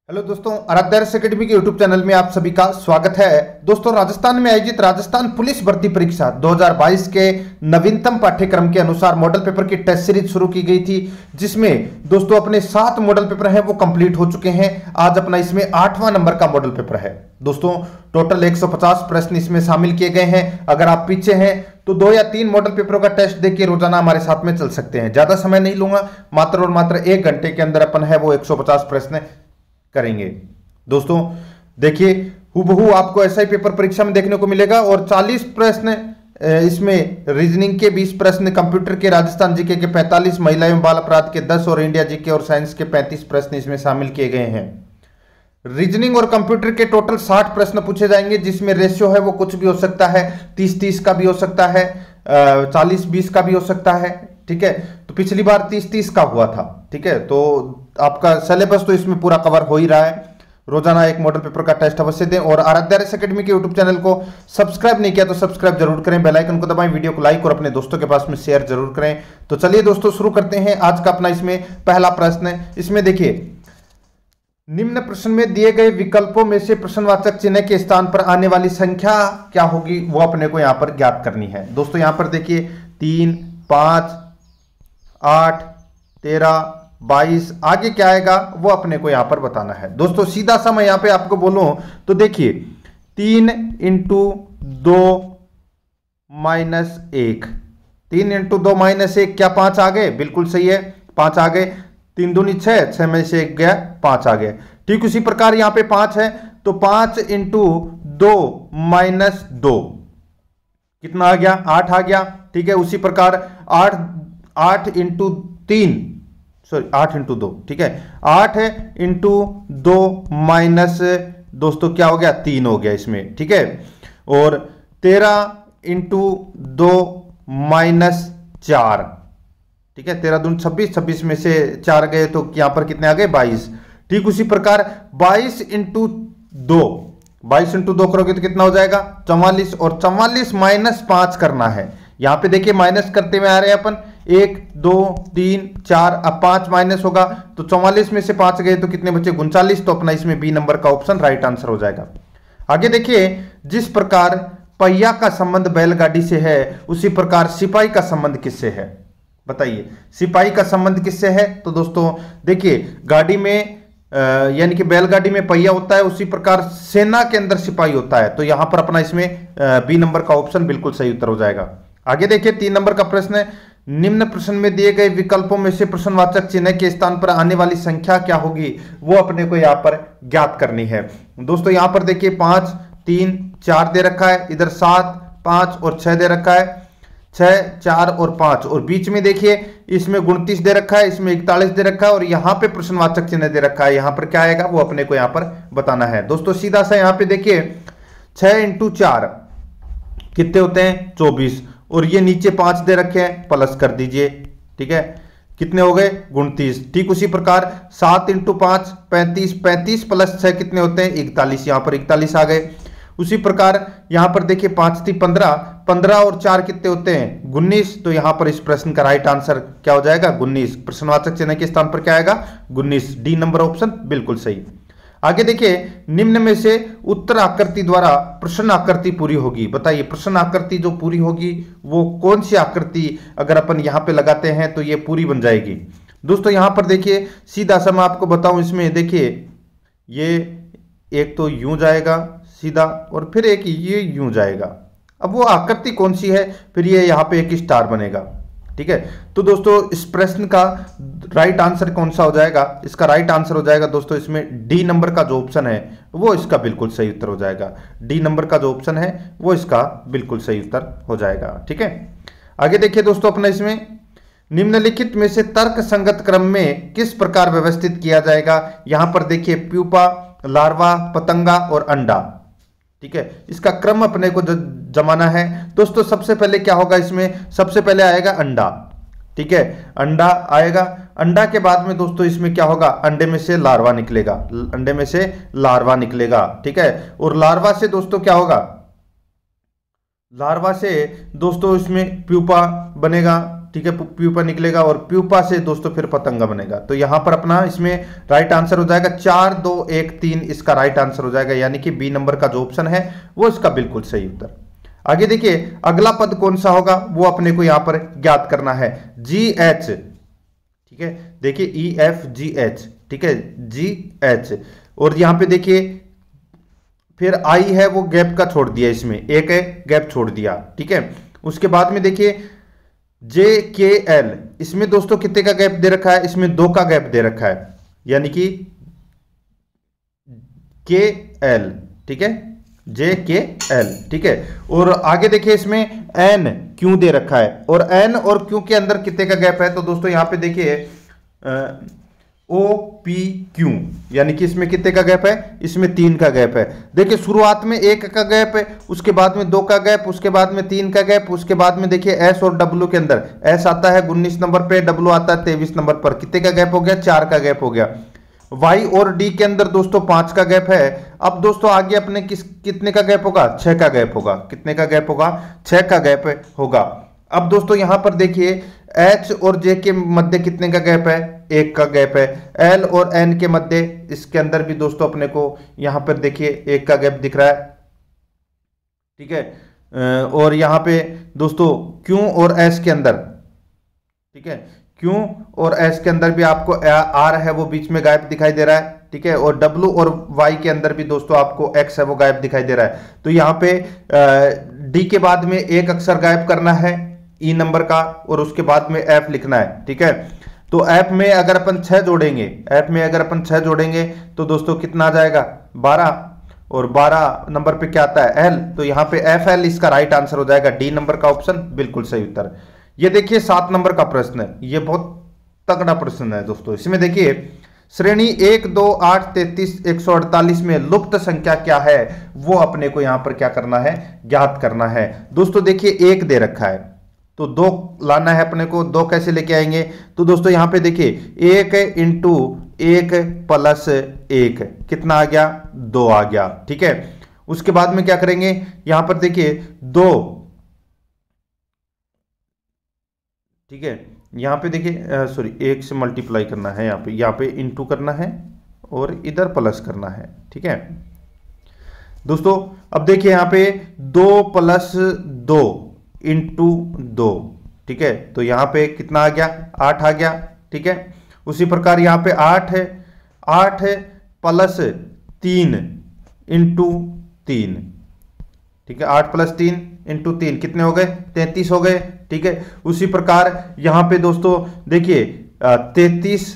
Hello दोस्तों, Aradhya academy के YouTube channel में आप सभी का स्वागत है। दोस्तों, राजस्थान में आयोजित राजस्थान पुलिस भर्ती परीक्षा 2022 के नवीनतम पाठ्यक्रम के अनुसार मॉडल पेपर की टेस्ट सीरीज शुरू की गई थी, जिसमें दोस्तों अपने 7 मॉडल पेपर हैं वो कंप्लीट हो चुके हैं। आज अपना इसमें 8वां नंबर का मॉडल पेपर है। दोस्तों, टोटल 150 प्रश्न इसमें शामिल किए गए हैं। अगर आप पीछे हैं तो 2 या 3 मॉडल पेपरों का टेस्ट देके रोजाना हमारे साथ में चल सकते हैं। ज्यादा समय नहीं लूंगा, मात्र और मात्र 1 घंटे के अंदर अपन है वो 150 प्रश्न करेंगे। दोस्तों देखिए, हूबहू आपको ऐसा ही पेपर परीक्षा में देखने को मिलेगा और 40 प्रश्न इसमें रीजनिंग के 20 प्रश्न, कंप्यूटर के, राजस्थान जीके के 45, महिला एवं बाल अपराध के 10 और इंडिया जीके और साइंस के 35 प्रश्न इसमें शामिल किए गए हैं। रीजनिंग और कंप्यूटर के टोटल 60 प्रश्न पूछे जाएंगे, जिसमें रेशियो है वो कुछ भी हो सकता है, 30-30 का भी हो सकता है, 40-20 का भी हो सकता है। ठीक है, तो पिछली बार 30-30 का हुआ था। ठीक है, तो आपका सिलेबस तो इसमें पूरा कवर हो ही रहा है। रोजाना एक मॉडल पेपर का टेस्ट अवश्य दें और आराध्या एकेडमी के यूट्यूब चैनल को सब्सक्राइब नहीं किया तो सब्सक्राइब जरूर करें, बेल आइकन को दबाएं, वीडियो को लाइक और अपने दोस्तों के पास में शेयर जरूर करें। तो चलिए दोस्तों शुरू करते हैं आज का अपना इसमें पहला प्रश्न। इसमें देखिए, निम्न प्रश्न में दिए गए विकल्पों में से प्रश्नवाचक चिन्ह के स्थान पर आने वाली संख्या क्या होगी वो अपने को यहां पर ज्ञात करनी है। दोस्तों यहां पर देखिए 3, 5, 8, 13, 22, आगे क्या आएगा वो अपने को यहां पर बताना है। दोस्तों सीधा सा मैं यहां पे आपको बोलूं तो देखिए 3 × 2 - 1, 3 × 2 - 1 क्या 5 आ गए? बिल्कुल सही है, 5 आ गए। 3 दूनी 6, 6 में से 1 गया, 5 आ गया। ठीक उसी प्रकार यहां पे 5 है तो 5 × 2 - 2 कितना आ गया? 8 आ गया। ठीक है, उसी प्रकार 8 × 3, सॉरी 8 × 2, ठीक है, 8 × 2 - दोस्तों क्या हो गया? 3 हो गया इसमें। ठीक है, और 13 × 2 - 4, ठीक है, 13 दूनी 26, 26 में से 4 गए तो यहां पर कितने आ गए? 22। ठीक उसी प्रकार 22 × 2, 22 × 2 करोगे तो कितना हो जाएगा? 44, और 44 - 5 करना है। यहां पे देखिए माइनस करते हुए आ रहे हैं अपन, 1 2 3 4, अब 5 माइनस होगा तो 44 में से 5 गए तो कितने बचे? 39। तो अपना इसमें बी नंबर का ऑप्शन राइट आंसर हो जाएगा। आगे देखिए, जिस प्रकार पहिया का संबंध बैलगाड़ी से है उसी प्रकार सिपाही का संबंध किससे है? बताइए, सिपाही का संबंध किससे है? तो दोस्तों देखिए, गाड़ी में यानी कि बैलगाड़ी में पहिया होता है, उसी प्रकार सेना के अंदर सिपाही होता है। तो यहां पर अपना इसमें बी नंबर का ऑप्शन बिल्कुल सही उत्तर हो जाएगा। आगे देखिए 3 नंबर का प्रश्न है, निम्न प्रश्न में दिए गए विकल्पों में से प्रश्नवाचक चिन्ह के स्थान पर आने वाली संख्या क्या होगी वो अपने को यहां पर ज्ञात करनी है। दोस्तों यहां पर देखिए 5 3 4 दे रखा है, इधर 7 5 और 6 दे रखा है, 6 4 और 5, और बीच में देखिए इसमें 29 दे रखा है, इसमें 41 दे रखा है और यहां पे प्रश्नवाचक चिन्ह दे रखा है। यहां पर क्या आएगा वो अपने को यहां पर बताना है। दोस्तों सीधा सा यहां पे देखिए 6 × 4 कितने होते हैं? 24, और ये नीचे 5 दे रखे हैं, प्लस कर दीजिए। ठीक है, कितने हो गए? 29। ठीक उसी प्रकार 7 × 5 35, 35 + 6 कितने होते हैं? 41, यहां पर 41 आ गए। उसी प्रकार यहां पर देखिए 5 × 15, 15 और 4 कितने होते हैं? 19। तो यहां पर इस प्रश्न का राइट आंसर क्या हो जाएगा? 19। प्रश्नवाचक चिन्ह के स्थान पर क्या आएगा? 19, डी नंबर ऑप्शन बिल्कुल सही। आगे देखिए, निम्न में से उत्तर आकृति द्वारा प्रश्न आकृति पूरी होगी। बताइए, प्रश्न आकृति जो पूरी होगी वो कौन सी आकृति अगर अपन यहां पे लगाते हैं तो ये पूरी बन जाएगी। दोस्तों यहां पर देखिए सीधा सा मैं आपको बताऊं, इसमें देखिए ये एक तो यूं जाएगा सीधा और फिर एक ये यूं जाएगा। अब वो आकृति कौन सी है? फिर ये यहां पे एक स्टार बनेगा। ठीक है, तो दोस्तों इस प्रश्न का राइट आंसर कौन सा हो जाएगा? इसका राइट आंसर हो जाएगा दोस्तों इसमें डी नंबर का जो ऑप्शन है वो इसका बिल्कुल सही उत्तर हो जाएगा। डी नंबर का जो ऑप्शन है वो इसका बिल्कुल सही उत्तर हो जाएगा। ठीक है, आगे देखिए दोस्तों अपना इसमें निम्नलिखित में से तर्क संगत क्रम में किस प्रकार व्यवस्थित किया जाएगा। यहां पर देखिए प्यूपा, लार्वा, पतंगा और अंडा। ठीक है, इसका क्रम अपने को जमाना है। दोस्तों सबसे पहले क्या होगा? इसमें सबसे पहले आएगा अंडा। ठीक है, अंडा आएगा, अंडा के बाद में दोस्तों इसमें क्या होगा? अंडे में से लार्वा निकलेगा, अंडे में से लार्वा निकलेगा। ठीक है, और लार्वा से दोस्तों क्या होगा? लार्वा से दोस्तों इसमें प्यूपा बनेगा। ठीक है, प्यूपा निकलेगा और प्यूपा से दोस्तों फिर पतंगा बनेगा। तो यहां पर अपना इसमें राइट आंसर हो जाएगा 4 2 1 3, इसका राइट आंसर हो जाएगा, यानी कि बी नंबर का जो ऑप्शन है वो इसका बिल्कुल सही उत्तर। आगे देखिए अगला पद कौन सा होगा वो अपने को यहां पर ज्ञात करना है। जी एच, ठीक है, देखिए ई एफ जी एच, ठीक है, जी एच, और यहां पे देखिए फिर आई है वो गैप का छोड़ दिया, इसमें एक गैप छोड़ दिया, ठीक है। उसके बाद में देखिए जे के एल, इसमें दोस्तों कितने का गैप दे रखा है, इसमें 2 का गैप दे रखा है, यानी कि के एल, ठीक है, जे के एल, ठीक है। और आगे देखिए इसमें एन क्यू दे रखा है, और एन और क्यू के अंदर कितने का गैप है, तो दोस्तों यहां पे देखिए ओ पी क्यू, यानी कि इसमें कितने का गैप है, इसमें 3 का गैप है। देखिए शुरुआत में 1 का गैप है, उसके बाद में 2 का गैप, उसके बाद में 3 का गैप, उसके बाद में देखिए एस और डब्ल्यू के अंदर एस आता है 19 नंबर पे, डब्ल्यू आता है 23 नंबर पर, कितने का गैप हो गया, 4 का गैप हो गया। वाई और डी के अंदर दोस्तों 5 का गैप है। अब दोस्तों आगे अपने कितने का गैप होगा, 6 का गैप होगा, कितने का गैप होगा, 6 का गैप होगा। अब दोस्तों यहां पर देखिए एच और जे के मध्य कितने का गैप है, 1 का गैप है। एल और एन के मध्य, इसके अंदर भी दोस्तों अपने को यहां पर देखिए 1 का गैप दिख रहा है, ठीक है। और यहां पे दोस्तों क्यू और एस के अंदर, ठीक है, क्यू और एस के अंदर भी आपको आर है वो बीच में गायब दिखाई दे रहा है, ठीक है। और डब्ल्यू और वाई के अंदर भी दोस्तों आपको एक्स है वो गायब दिखाई दे रहा है। तो यहाँ पे डी के बाद में एक अक्षर गायब करना है ई नंबर का, और उसके बाद में एफ लिखना है, ठीक है। तो एफ में अगर अपन 6 जोड़ेंगे, एफ में अगर अपन 6 जोड़ेंगे तो दोस्तों कितना आ जाएगा, 12, और 12 नंबर पे क्या आता है, एल, तो यहाँ पे एफ एल इसका राइट आंसर हो जाएगा, डी नंबर का ऑप्शन बिल्कुल सही उत्तर। ये देखिए 7 नंबर का प्रश्न है, ये बहुत तगड़ा प्रश्न है दोस्तों। इसमें देखिए श्रेणी 1 2 8 33 148 में लुप्त संख्या क्या है वो अपने को यहां पर क्या करना है, ज्ञात करना है। दोस्तों देखिए 1 दे रखा है तो 2 लाना है अपने को, 2 कैसे लेके आएंगे, तो दोस्तों यहां पे देखिए 1 इंटू 1 प्लस 1 कितना आ गया, 2 आ गया, ठीक है। उसके बाद में क्या करेंगे, यहां पर देखिए 2, ठीक है, यहां पे देखिए सॉरी 1 से मल्टीप्लाई करना है, यहाँ पे इंटू करना है और इधर प्लस करना है, ठीक है दोस्तों। अब देखिए यहाँ पे 2 प्लस 2 इंटू 2, ठीक है, तो यहाँ पे कितना आ गया, 8 आ गया, ठीक है। उसी प्रकार यहाँ पे 8 है, 8 प्लस 3 इंटू 3, ठीक है, 8 प्लस 3 इंटू 3 कितने हो गए, 33 हो गए, ठीक है। उसी प्रकार यहां पे दोस्तों देखिए 33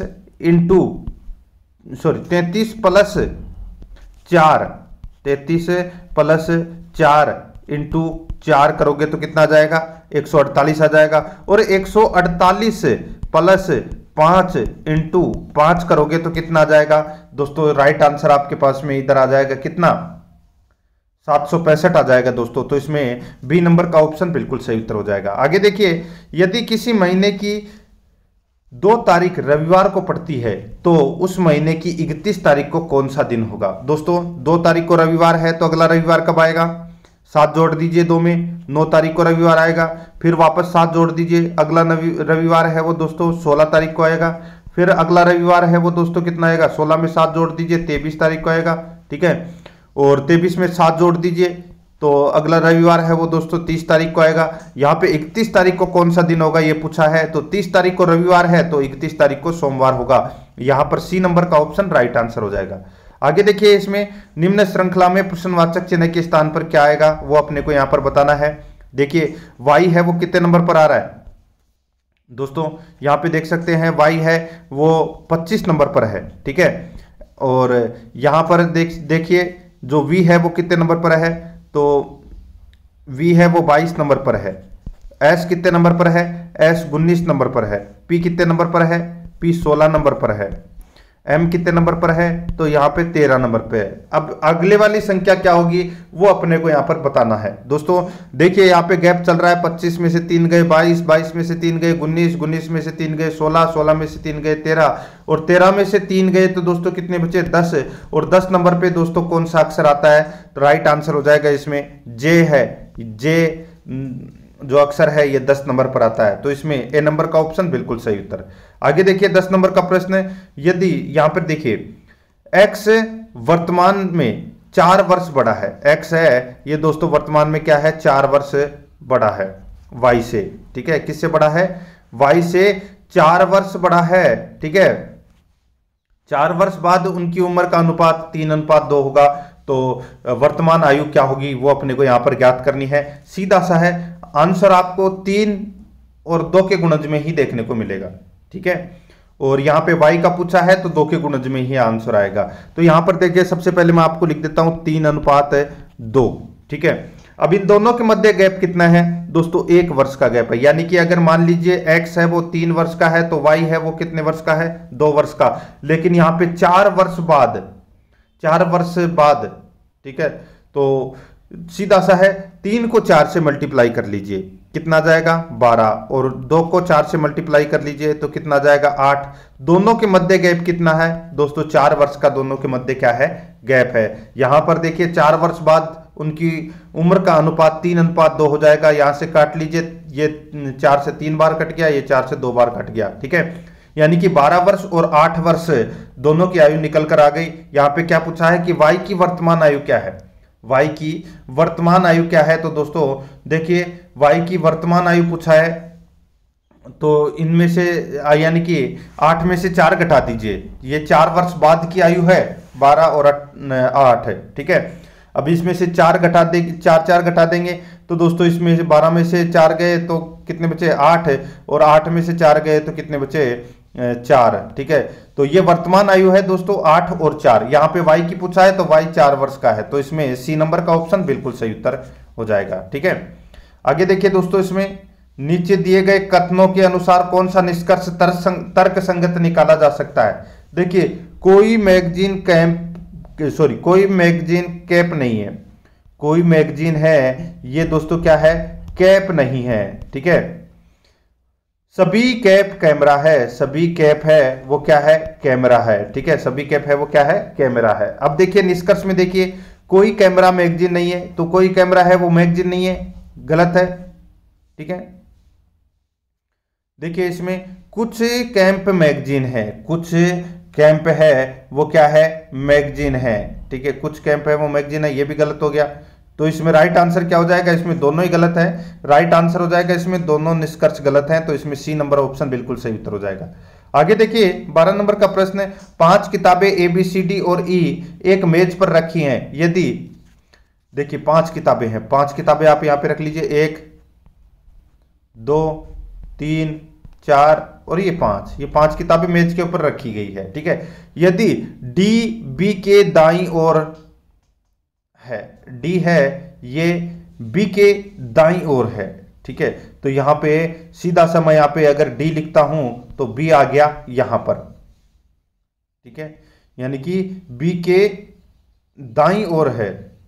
प्लस 4, 33 प्लस 4 इंटू 4 करोगे तो कितना आ जाएगा, 148 आ जाएगा। और 148 प्लस 5 इंटू 5 करोगे तो कितना आ जाएगा दोस्तों, राइट आंसर आपके पास में इधर आ जाएगा कितना, 765 आ जाएगा दोस्तों। तो इसमें बी नंबर का ऑप्शन बिल्कुल सही उत्तर हो जाएगा। आगे देखिए यदि किसी महीने की 2 तारीख रविवार को पड़ती है तो उस महीने की 31 तारीख को कौन सा दिन होगा। दोस्तों 2 तारीख को रविवार है तो अगला रविवार कब आएगा, 7 जोड़ दीजिए 2 में, 9 तारीख को रविवार आएगा, फिर वापस 7 जोड़ दीजिए, अगला रविवार है वो दोस्तों 16 तारीख को आएगा, फिर अगला रविवार है वो दोस्तों कितना आएगा, 16 में 7 जोड़ दीजिए 23 तारीख को आएगा, ठीक है। और 23 में 7 जोड़ दीजिए तो अगला रविवार है वो दोस्तों 30 तारीख को आएगा। यहाँ पे 31 तारीख को कौन सा दिन होगा ये पूछा है, तो 30 तारीख को रविवार है तो 31 तारीख को सोमवार होगा। यहाँ पर सी नंबर का ऑप्शन राइट आंसर हो जाएगा। आगे देखिए इसमें निम्न श्रृंखला में प्रश्नवाचक चिन्ह के स्थान पर क्या आएगा वो अपने को यहाँ पर बताना है। देखिए वाई है वो कितने नंबर पर आ रहा है दोस्तों, यहाँ पे देख सकते हैं वाई है वो 25 नंबर पर है, ठीक है। और यहाँ पर देखिए जो v है वो कितने नंबर पर है, तो v है वो 22 नंबर पर है। s कितने नंबर पर है, s 19 नंबर पर है। p कितने नंबर पर है, p 16 नंबर पर है। m कितने नंबर पर है, तो यहाँ पे 13 नंबर पे है। अब अगले वाली संख्या क्या होगी वो अपने को यहाँ पर बताना है। दोस्तों देखिए यहाँ पे गैप चल रहा है, 25 में से 3 गए 22, 22 में से 3 गए 19, 19 में से 3 गए 16, 16 में से 3 गए 13, और 13 में से 3 गए तो दोस्तों कितने बचे 10। और 10 नंबर पे दोस्तों कौन सा अक्षर आता है, तो राइट आंसर हो जाएगा इसमें जे है, जे जो अक्षर है ये 10 नंबर पर आता है, तो इसमें ए नंबर का ऑप्शन बिल्कुल सही उत्तर। आगे देखिए 10 नंबर का प्रश्न है, यदि यहां पर देखिए एक्स वर्तमान में 4 वर्ष बड़ा है, एक्स है ये दोस्तों वर्तमान में क्या है 4 वर्ष बड़ा है वाई से, ठीक है, किससे बड़ा है, वाई से 4 वर्ष बड़ा है, ठीक है। 4 वर्ष बाद उनकी उम्र का अनुपात 3:2 होगा, तो वर्तमान आयु क्या होगी वो अपने को यहां पर ज्ञात करनी है। सीधा सा है, आंसर आपको 3 और 2 के गुणज में ही देखने को मिलेगा, ठीक है। और यहां पे y का पूछा है तो 2 के गुणज में ही आंसर आएगा। तो यहां पर देखिए सबसे पहले मैं आपको लिख देता हूं 3:2, ठीक है। अब इन दोनों के मध्य गैप कितना है दोस्तों, 1 वर्ष का गैप है, यानी कि अगर मान लीजिए x है वो 3 वर्ष का है तो y है वो कितने वर्ष का है, 2 वर्ष का। लेकिन यहां पे 4 वर्ष बाद, ठीक है, तो सीधा सा है 3 को 4 से मल्टीप्लाई कर लीजिए, कितना जाएगा 12, और 2 को 4 से मल्टीप्लाई कर लीजिए तो कितना जाएगा 8। दोनों के मध्य गैप कितना है दोस्तों, 4 वर्ष का दोनों के मध्य क्या है, गैप है। यहां पर देखिए 4 वर्ष बाद उनकी उम्र का अनुपात 3:2 हो जाएगा, यहां से काट लीजिए, ये 4 से 3 बार कट गया, ये 4 से 2 बार कट गया, ठीक है। यानी कि 12 वर्ष और 8 वर्ष दोनों की आयु निकल कर आ गई। यहां पे क्या पूछा है कि y की वर्तमान आयु क्या है, y की वर्तमान आयु क्या है, तो दोस्तों देखिए y की वर्तमान आयु पूछा है, तो इनमें से यानी कि 8 में से 4 घटा दीजिए, ये 4 वर्ष बाद की आयु है, 12 और 8 है, ठीक है। अब इसमें से 4 घटा देंगे, 4 घटा देंगे तो दोस्तों इसमें से 12 में से 4 गए तो कितने बचे 8, और 8 में से 4 गए तो कितने बचे 4, ठीक है। तो ये वर्तमान आयु है दोस्तों 8 और 4। यहाँ पे y की पूछा है तो y 4 वर्ष का है, तो इसमें सी नंबर का ऑप्शन बिल्कुल सही उत्तर हो जाएगा, ठीक है। आगे देखिए दोस्तों, इसमें नीचे दिए गए कथनों के अनुसार कौन सा निष्कर्ष तर्क संगत निकाला जा सकता है। देखिए कोई मैगजीन कैप नहीं है, कोई मैगजीन है ये दोस्तों क्या है, कैप नहीं है, ठीक है। सभी कैप कैमरा है, सभी कैप है वो क्या है, कैमरा है, ठीक है। सभी कैप है वो क्या है, कैमरा है। अब देखिए निष्कर्ष में देखिए कोई कैमरा मैगजीन नहीं है, तो कोई कैमरा है वो मैगजीन नहीं है, गलत है, ठीक है। देखिए इसमें कुछ कैंप मैगजीन है, कुछ कैंप है वो क्या है, मैगजीन है, ठीक है। कुछ कैंप है वो मैगजीन है, ये भी गलत हो गया। तो इसमें राइट आंसर क्या हो जाएगा, इसमें दोनों ही गलत है, राइट आंसर हो जाएगा इसमें दोनों निष्कर्ष गलत हैं, तो इसमें सी नंबर ऑप्शन बिल्कुल सही उत्तर हो जाएगा। आगे देखिए 12 नंबर का प्रश्न है, 5 किताबें ABCD और E एक मेज पर रखी हैं, यदि देखिए 5 किताबें हैं, 5 किताबें आप यहाँ पे रख लीजिए, 1 2 3 4 और ये 5 किताबें मेज के ऊपर रखी गई है, ठीक है। यदि D B के दाईं ओर है, D है ये B के दाईं ओर है, ठीक है। तो यहां पे सीधा सा मैं यहां पे अगर D लिखता हूं तो B आ गया यहां पर, ठीक है, यानी कि B के दाईं ओर है,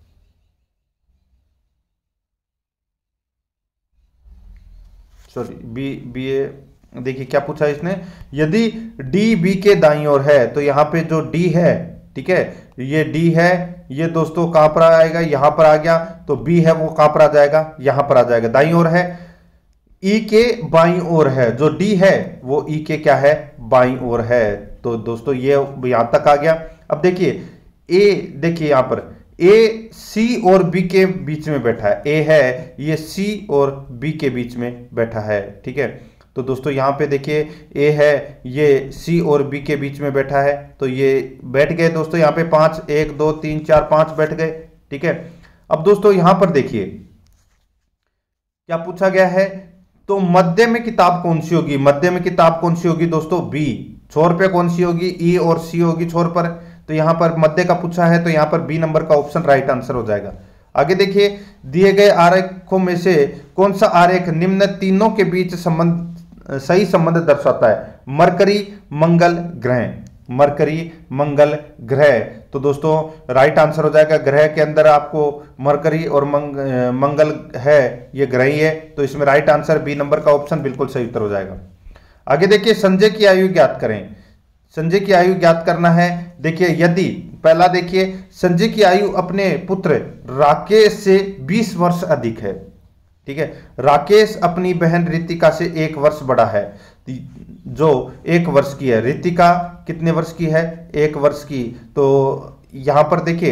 सॉरी B ए, देखिए क्या पूछा है इसने, यदि D B के दाईं ओर है तो यहां पे जो D है, ठीक है, ये D है, ये दोस्तों कहां पर आएगा, यहां पर आ गया, तो B है वो कहां पर आ जाएगा, यहां पर आ जाएगा, दाईं ओर है। E के बाईं ओर है, जो D है वो E के क्या है, बाईं ओर है, तो दोस्तों ये यहां तक आ गया। अब देखिए A, देखिए यहां पर A C और B के बीच में बैठा है, A है ये C और B के बीच में बैठा है, ठीक है। तो दोस्तों यहाँ पे देखिए A है ये C और B के बीच में बैठा है, तो ये बैठ गए दोस्तों यहाँ पे 5, 1 2 3 4 5 बैठ गए, ठीक है। अब दोस्तों यहाँ पर देखिए क्या पूछा गया है, तो मध्य में किताब कौन सी होगी, मध्य में किताब कौन सी होगी दोस्तों, B। छोर पे कौन सी होगी, E और C होगी छोर पर, तो यहाँ पर मध्य का पूछा है तो यहाँ पर B नंबर का ऑप्शन राइट आंसर हो जाएगा। आगे देखिए दिए गए आरेखों में से कौन सा आरेख निम्न तीनों के बीच सही संबंध दर्शाता है, मरकरी मंगल ग्रह, मरकरी मंगल ग्रह, तो दोस्तों राइट आंसर हो जाएगा। ग्रह के अंदर आपको मरकरी और मंगल है, ये ग्रह ही है, तो इसमें राइट आंसर बी नंबर का ऑप्शन बिल्कुल सही उत्तर हो जाएगा। आगे देखिए संजय की आयु ज्ञात करें, संजय की आयु ज्ञात करना है। देखिए यदि पहला देखिए संजय की आयु अपने पुत्र राकेश से 20 वर्ष अधिक है, ठीक है। राकेश अपनी बहन रितिका से 1 वर्ष बड़ा है, जो 1 वर्ष की है। रितिका कितने वर्ष की है? 1 वर्ष की। तो यहां पर देखिए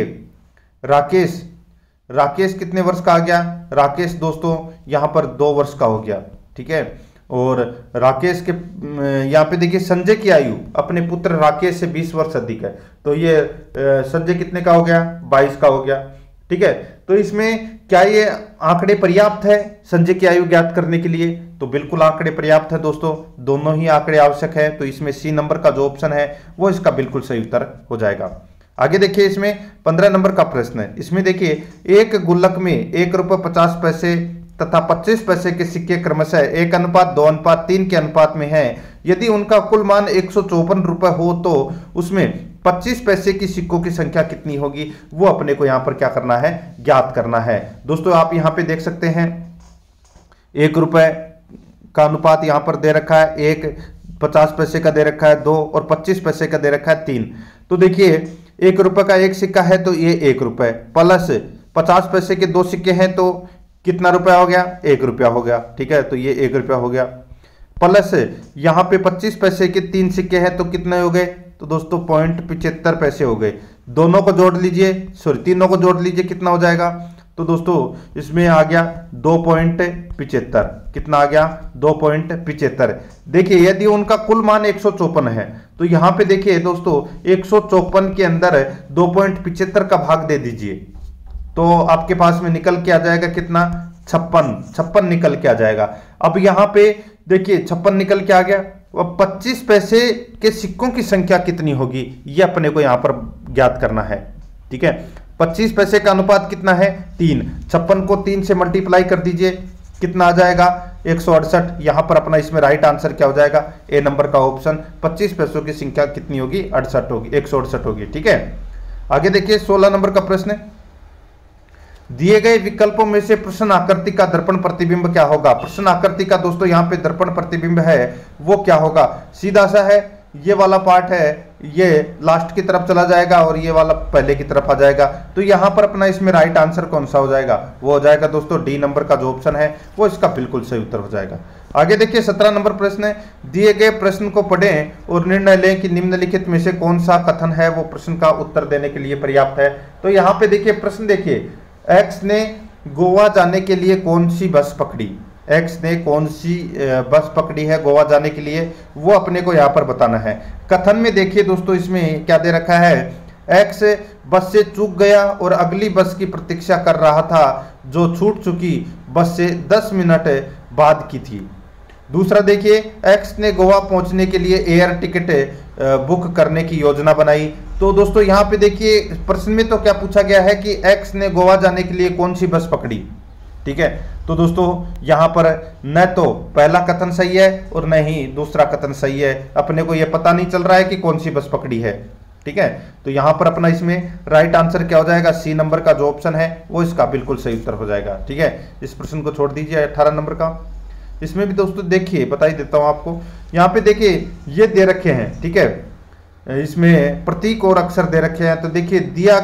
राकेश कितने वर्ष का आ गया? राकेश दोस्तों यहां पर 2 वर्ष का हो गया, ठीक है। और राकेश के यहाँ पे देखिए संजय की आयु अपने पुत्र राकेश से 20 वर्ष अधिक है, तो ये संजय कितने का हो गया? 22 का हो गया, ठीक है। तो इसमें क्या ये आंकड़े पर्याप्त है संजय की आयु ज्ञात करने के लिए? तो बिल्कुल आंकड़े पर्याप्त है दोस्तों, दोनों ही आंकड़े आवश्यक है। तो इसमें सी नंबर का जो ऑप्शन है वो इसका बिल्कुल सही उत्तर हो जाएगा। आगे देखिए, इसमें 15 नंबर का प्रश्न है। इसमें देखिए एक गुल्लक में 1 रुपये 50 पैसे तथा 25 पैसे के सिक्के क्रमशः 1:2:3 के अनुपात में हैं। यदि उनका कुल मान 154 रुपये हो तो उसमें 25 पैसे की सिक्कों की संख्या कितनी होगी, वो अपने को यहाँ पर क्या करना है? ज्ञात करना है। दोस्तों आप यहाँ पे देख सकते हैं 1 रुपये का अनुपात यहाँ पर दे रखा है, 1 50 पैसे का दे रखा है 2 और 25 पैसे का दे रखा है 3। तो देखिए 1 रुपये का एक सिक्का है तो ये 1 रुपये प्लस 50 पैसे के 2 सिक्के हैं तो कितना रुपया हो गया? 1 रुपया हो गया, ठीक है। तो ये 1 रुपया हो गया प्लस यहाँ पे 25 पैसे के 3 सिक्के हैं तो कितने हो गए? तो दोस्तों 0.75 पैसे हो गए। दोनों को जोड़ लीजिए, सॉरी तीनों को जोड़ लीजिए, कितना हो जाएगा? तो दोस्तों इसमें आ गया 2.75। कितना आ गया? 2.75। देखिए यदि उनका कुल मान 154 है तो यहाँ पे देखिए दोस्तों 154 के अंदर 2.75 का भाग दे दीजिए तो आपके पास में निकल के आ जाएगा कितना? 56 निकल के आ जाएगा। अब यहाँ पे देखिए 56 निकल के आ गया। अब 25 पैसे के सिक्कों की संख्या कितनी होगी ये अपने को यहाँ पर ज्ञात करना है, ठीक है। 25 पैसे का अनुपात कितना है? 3। 56 को 3 से मल्टीप्लाई कर दीजिए, कितना आ जाएगा? 168। यहाँ पर अपना इसमें राइट आंसर क्या हो जाएगा? ए नंबर का ऑप्शन। 25 पैसों की संख्या कितनी होगी? 68 होगी, 168 होगी, ठीक है। आगे देखिए 16 नंबर का प्रश्न है। दिए गए विकल्पों में से प्रश्न आकृति का दर्पण प्रतिबिंब क्या होगा? प्रश्न आकृति का दोस्तों यहाँ पे दर्पण प्रतिबिंब है वो क्या होगा? सीधा सा है, ये वाला पार्ट है ये लास्ट की तरफ चला जाएगा और ये वाला पहले की तरफ आ जाएगा। तो यहाँ पर अपना इसमें राइट आंसर कौन सा हो जाएगा? वो हो जाएगा दोस्तों डी नंबर का जो ऑप्शन है वो इसका बिल्कुल सही उत्तर हो जाएगा। आगे देखिए 17 नंबर प्रश्न है। दिए गए प्रश्न को पढ़ें और निर्णय लें कि निम्नलिखित में से कौन सा कथन है वो प्रश्न का उत्तर देने के लिए पर्याप्त है। तो यहाँ पे देखिए प्रश्न देखिए, एक्स ने गोवा जाने के लिए कौन सी बस पकड़ी? एक्स ने कौन सी बस पकड़ी है गोवा जाने के लिए, वो अपने को यहाँ पर बताना है। कथन में देखिए दोस्तों इसमें क्या दे रखा है? एक्स बस से चूक गया और अगली बस की प्रतीक्षा कर रहा था जो छूट चुकी बस से 10 मिनट बाद की थी। दूसरा देखिए, एक्स ने गोवा पहुंचने के लिए एयर टिकट बुक करने की योजना बनाई। तो दोस्तों यहाँ पे देखिए प्रश्न में तो क्या पूछा गया है कि एक्स ने गोवा जाने के लिए कौन सी बस पकड़ी, ठीक है। तो दोस्तों यहाँ पर न तो पहला कथन सही है और न ही दूसरा कथन सही है। अपने को यह पता नहीं चल रहा है कि कौन सी बस पकड़ी है, ठीक है। तो यहाँ पर अपना इसमें राइट आंसर क्या हो जाएगा? सी नंबर का जो ऑप्शन है वो इसका बिल्कुल सही उत्तर हो जाएगा, ठीक है। इस प्रश्न को छोड़ दीजिए 18 नंबर का। इसमें भी दोस्तों देखिए बता ही देता हूं आपको, यहाँ पे देखिए ये दे रखे हैं, ठीक है। इसमें प्रतीक और अक्षर दे रखे हैं। तो देखिए दिया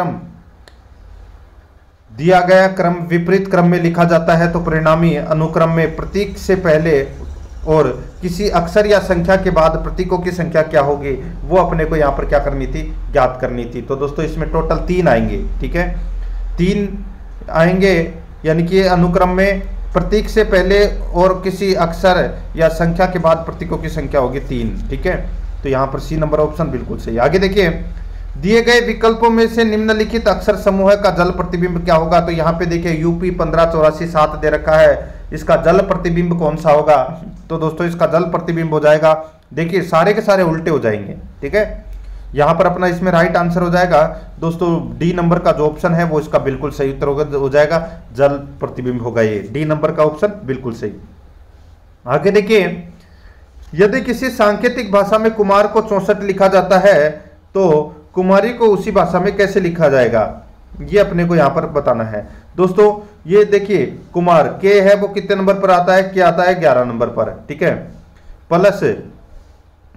गया क्रम विपरीत क्रम में लिखा जाता है तो परिणामी अनुक्रम में प्रतीक से पहले और किसी अक्षर या संख्या के बाद प्रतीकों की संख्या क्या होगी वो अपने को यहाँ पर क्या करनी थी? ज्ञात करनी थी। तो दोस्तों इसमें टोटल 3 आएंगे, ठीक है। 3 आएंगे यानी कि अनुक्रम में प्रतीक से पहले और किसी अक्षर या संख्या के बाद प्रतीकों की संख्या होगी 3, ठीक है। तो यहाँ पर सी नंबर ऑप्शन बिल्कुल सही। आगे देखिए, दिए गए विकल्पों में से निम्नलिखित अक्षर समूह का जल प्रतिबिंब क्या होगा? तो यहाँ पे देखिए यूपी 1584 दे रखा है, इसका जल प्रतिबिंब कौन सा होगा? तो दोस्तों इसका जल प्रतिबिंब हो जाएगा, देखिए सारे के सारे उल्टे हो जाएंगे, ठीक है। यहाँ पर अपना इसमें राइट आंसर हो जाएगा दोस्तों डी नंबर का जो ऑप्शन है वो इसका बिल्कुल सही उत्तर हो जाएगा, जल प्रतिबिंब होगा ये डी नंबर का ऑप्शन बिल्कुल सही। आगे देखिए, यदि किसी सांकेतिक भाषा में कुमार को 64 लिखा जाता है तो कुमारी को उसी भाषा में कैसे लिखा जाएगा, ये अपने को यहाँ पर बताना है। दोस्तों ये देखिए कुमार के है वो कितने नंबर पर आता है? क्या आता है? 11 नंबर पर, ठीक है। प्लस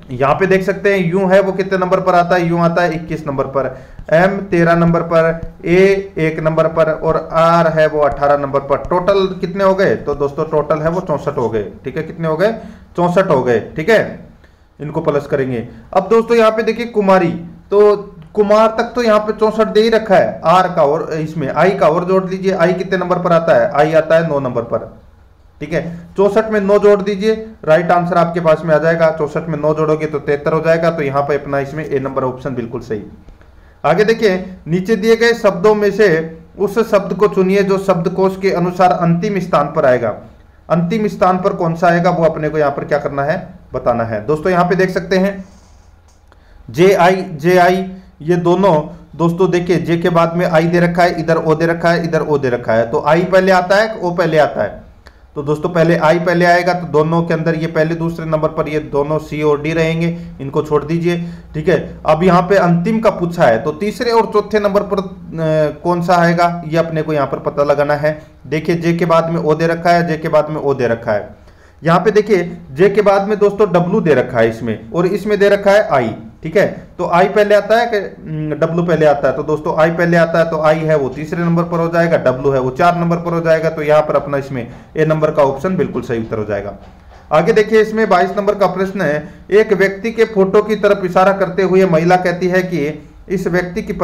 यहाँ पे देख सकते हैं यूं है वो कितने नंबर पर आता है, यूं आता है 21 नंबर पर, एम 13 नंबर पर, ए 1 नंबर पर और आर है वो 18 नंबर पर। टोटल कितने हो गए? तो दोस्तों टोटल है वो 64 हो गए। ठीक है, कितने हो गए? 64 हो गए। ठीक है, इनको प्लस करेंगे। अब दोस्तों यहाँ पे देखिए कुमारी, तो कुमार तक तो यहाँ पे 64 दे ही रखा है आर का, और इसमें आई का और जोड़ लीजिए। आई कितने नंबर पर आता है? आई आता है 9 नंबर पर। ठीक है, 64 में 9 जोड़ दीजिए, राइट आंसर आपके पास में आ जाएगा। 64 में 9 जोड़ोगे तो 73 हो जाएगा। तो यहाँ पे अपना इसमें ए नंबर ऑप्शन बिल्कुल सही। आगे देखिए, नीचे दिए गए शब्दों में से उस शब्द को चुनिए जो शब्दकोश के अनुसार अंतिम स्थान पर आएगा। अंतिम स्थान पर कौन सा आएगा वो अपने को यहाँ पर क्या करना है, बताना है। दोस्तों यहाँ पे देख सकते हैं जे आई ये दोनों दोस्तों देखिए, जे के बाद में आई दे रखा है, इधर ओ दे रखा है, इधर ओ दे रखा है। तो आई पहले आता है, ओ पहले आता है। तो दोस्तों पहले आई पहले आएगा, तो दोनों के अंदर ये पहले दूसरे नंबर पर ये दोनों सी और डी रहेंगे, इनको छोड़ दीजिए। ठीक है, अब यहाँ पे अंतिम का पूछा है, तो तीसरे और चौथे नंबर पर कौन सा आएगा ये अपने को यहाँ पर पता लगाना है। देखिए जे के बाद में ओ दे रखा है, जे के बाद में ओ दे रखा है। यहाँ पे देखिए जे के बाद में दोस्तों डब्लू दे रखा है इसमें, और इसमें दे रखा है आई। ठीक है, तो आई पहले आता है कि डब्लू पहले आता है? तो दोस्तों आई पहले आता है, तो आई है वो तीसरे नंबर पर हो जाएगा, डब्लू है वो 4 नंबर पर हो जाएगा। तो यहाँ पर अपना इसमें ए नंबर का ऑप्शन बिल्कुल सही उत्तर हो जाएगा। आगे देखिए, इसमें 22 नंबर का प्रश्न है। एक व्यक्ति के फोटो की तरफ इशारा करते हुए महिला कहती है कि इस व्यक्ति की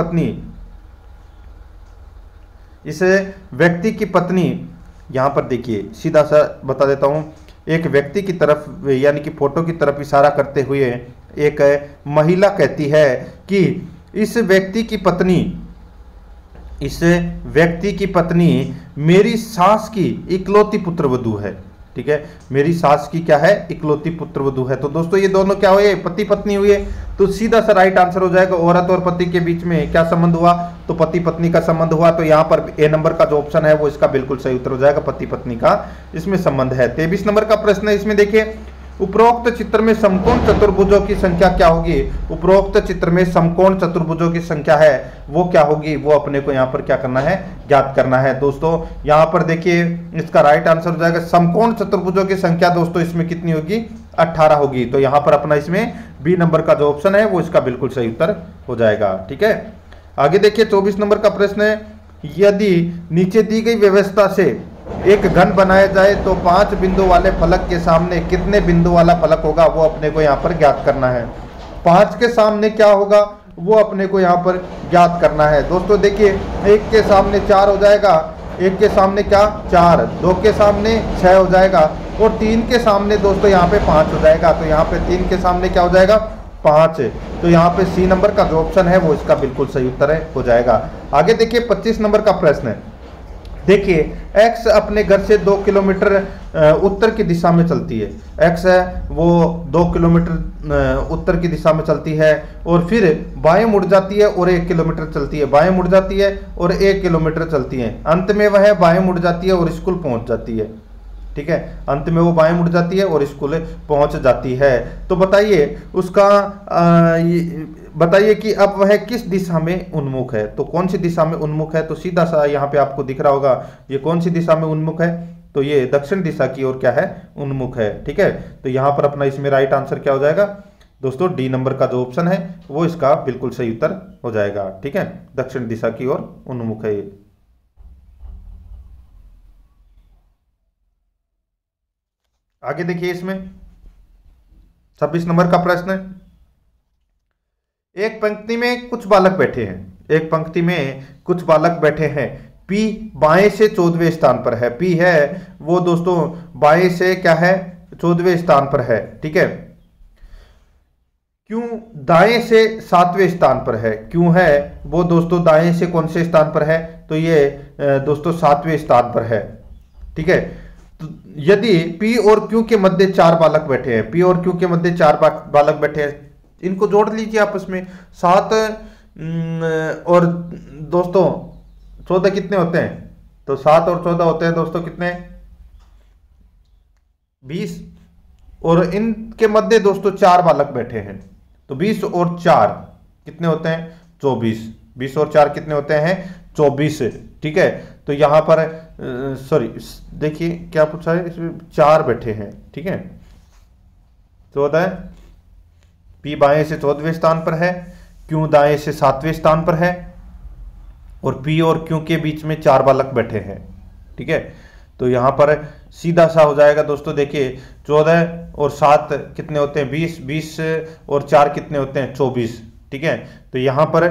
पत्नी, यहां पर देखिए सीधा सा बता देता हूं, एक व्यक्ति की तरफ यानी कि फोटो की तरफ इशारा करते हुए एक महिला कहती है कि इस व्यक्ति की पत्नी मेरी सास की इकलौती पुत्रवधू है। ठीक है, मेरी सास की क्या है? इकलौती पुत्रवधू है। तो दोस्तों ये दोनों क्या हुए? पति पत्नी हुए। तो सीधा सा राइट आंसर हो जाएगा, औरत और पति के बीच में क्या संबंध हुआ? तो पति पत्नी का संबंध हुआ। तो यहाँ पर ए नंबर का जो ऑप्शन है वो इसका बिल्कुल सही उत्तर हो जाएगा, पति पत्नी का इसमें संबंध है। 23 नंबर का प्रश्न है, इसमें देखिए उपरोक्त चित्र में समकोण चतुर्भुजों की संख्या क्या होगी? उपरोक्त चित्र में समकोण चतुर्भुजों की संख्या है वो क्या होगी, वो अपने को यहाँ पर क्या करना है? ज्ञात करना है। दोस्तों यहाँ पर देखिए इसका राइट आंसर हो जाएगा समकोण चतुर्भुजों की संख्या दोस्तों इसमें कितनी होगी? 18 होगी। तो यहाँ पर अपना इसमें बी नंबर का जो ऑप्शन है वो इसका बिल्कुल सही उत्तर हो जाएगा। ठीक है, आगे देखिए 24 नंबर का प्रश्न है, यदि नीचे दी गई व्यवस्था से एक घन बनाया जाए तो 5 बिंदु वाले फलक के सामने कितने बिंदु वाला फलक होगा, वो अपने को यहाँ पर ज्ञात करना है। 5 के सामने क्या होगा वो अपने को यहाँ पर ज्ञात करना है। दोस्तों देखिए 1 के सामने 4 हो जाएगा, 1 के सामने क्या 4, 2 के सामने 6 हो जाएगा, और 3 के सामने दोस्तों यहाँ पे 5 हो जाएगा। तो यहाँ पे 3 के सामने क्या हो जाएगा? 5। तो यहाँ पे सी नंबर का जो ऑप्शन है वो इसका बिल्कुल सही उत्तर है हो जाएगा। आगे देखिए 25 नंबर का प्रश्न है। देखिए x अपने घर से 2 किलोमीटर उत्तर की दिशा में चलती है। x है वो 2 किलोमीटर उत्तर की दिशा में चलती है, और फिर बाएं मुड़ जाती है और 1 किलोमीटर चलती है, बाएं मुड़ जाती है और 1 किलोमीटर चलती है। अंत में वह बाएं मुड़ जाती है और स्कूल पहुंच जाती है। ठीक है, अंत में वो बाएं मुड़ जाती है और स्कूल पहुंच जाती है। तो बताइए उसका बताइए कि अब वह किस दिशा में उन्मुख है? तो कौन सी दिशा में उन्मुख है? तो सीधा सा यहाँ पे आपको दिख रहा होगा ये कौन सी दिशा में उन्मुख है? तो ये दक्षिण दिशा की ओर क्या है? उन्मुख है। ठीक है, तो यहाँ पर अपना इसमें राइट आंसर क्या हो जाएगा दोस्तों? डी नंबर का जो ऑप्शन है वो इसका बिल्कुल सही उत्तर हो जाएगा। ठीक है, दक्षिण दिशा की ओर उन्मुख है ये। आगे देखिए इसमें 26 नंबर का प्रश्न है, एक पंक्ति में कुछ बालक बैठे हैं। पी बाएं से 14वें स्थान पर है। पी है वो दोस्तों बाएं से क्या है? 14वें स्थान पर है। ठीक है, क्यों दाएं से 7वें स्थान पर है? क्यों है वो दोस्तों दाएं से कौन से स्थान पर है? तो ये दोस्तों 7वें स्थान पर है। ठीक है, तो यदि P और Q के मध्य 4 बालक बैठे हैं, P और Q के मध्य 4 बालक बैठे हैं, इनको जोड़ लीजिए आपस में। 7 और दोस्तों 14 कितने होते हैं? तो 7 और 14 होते हैं दोस्तों कितने? 20। और इनके मध्य दोस्तों 4 बालक बैठे हैं, तो 20 और 4 कितने होते हैं? 24। 20 और 4 कितने होते हैं? 24। ठीक है, तो यहाँ पर सॉरी देखिए क्या पूछा है, इसमें 4 बैठे हैं। ठीक है, 14 P बाएं से 14वें स्थान पर है, Q दाएं से 7वें स्थान पर है और P और Q के बीच में 4 बालक बैठे हैं। ठीक है, तो यहां पर सीधा सा हो जाएगा दोस्तों। देखिए 14 और 7 कितने होते हैं 20, 20 और 4 कितने होते हैं 24। ठीक है, तो यहां पर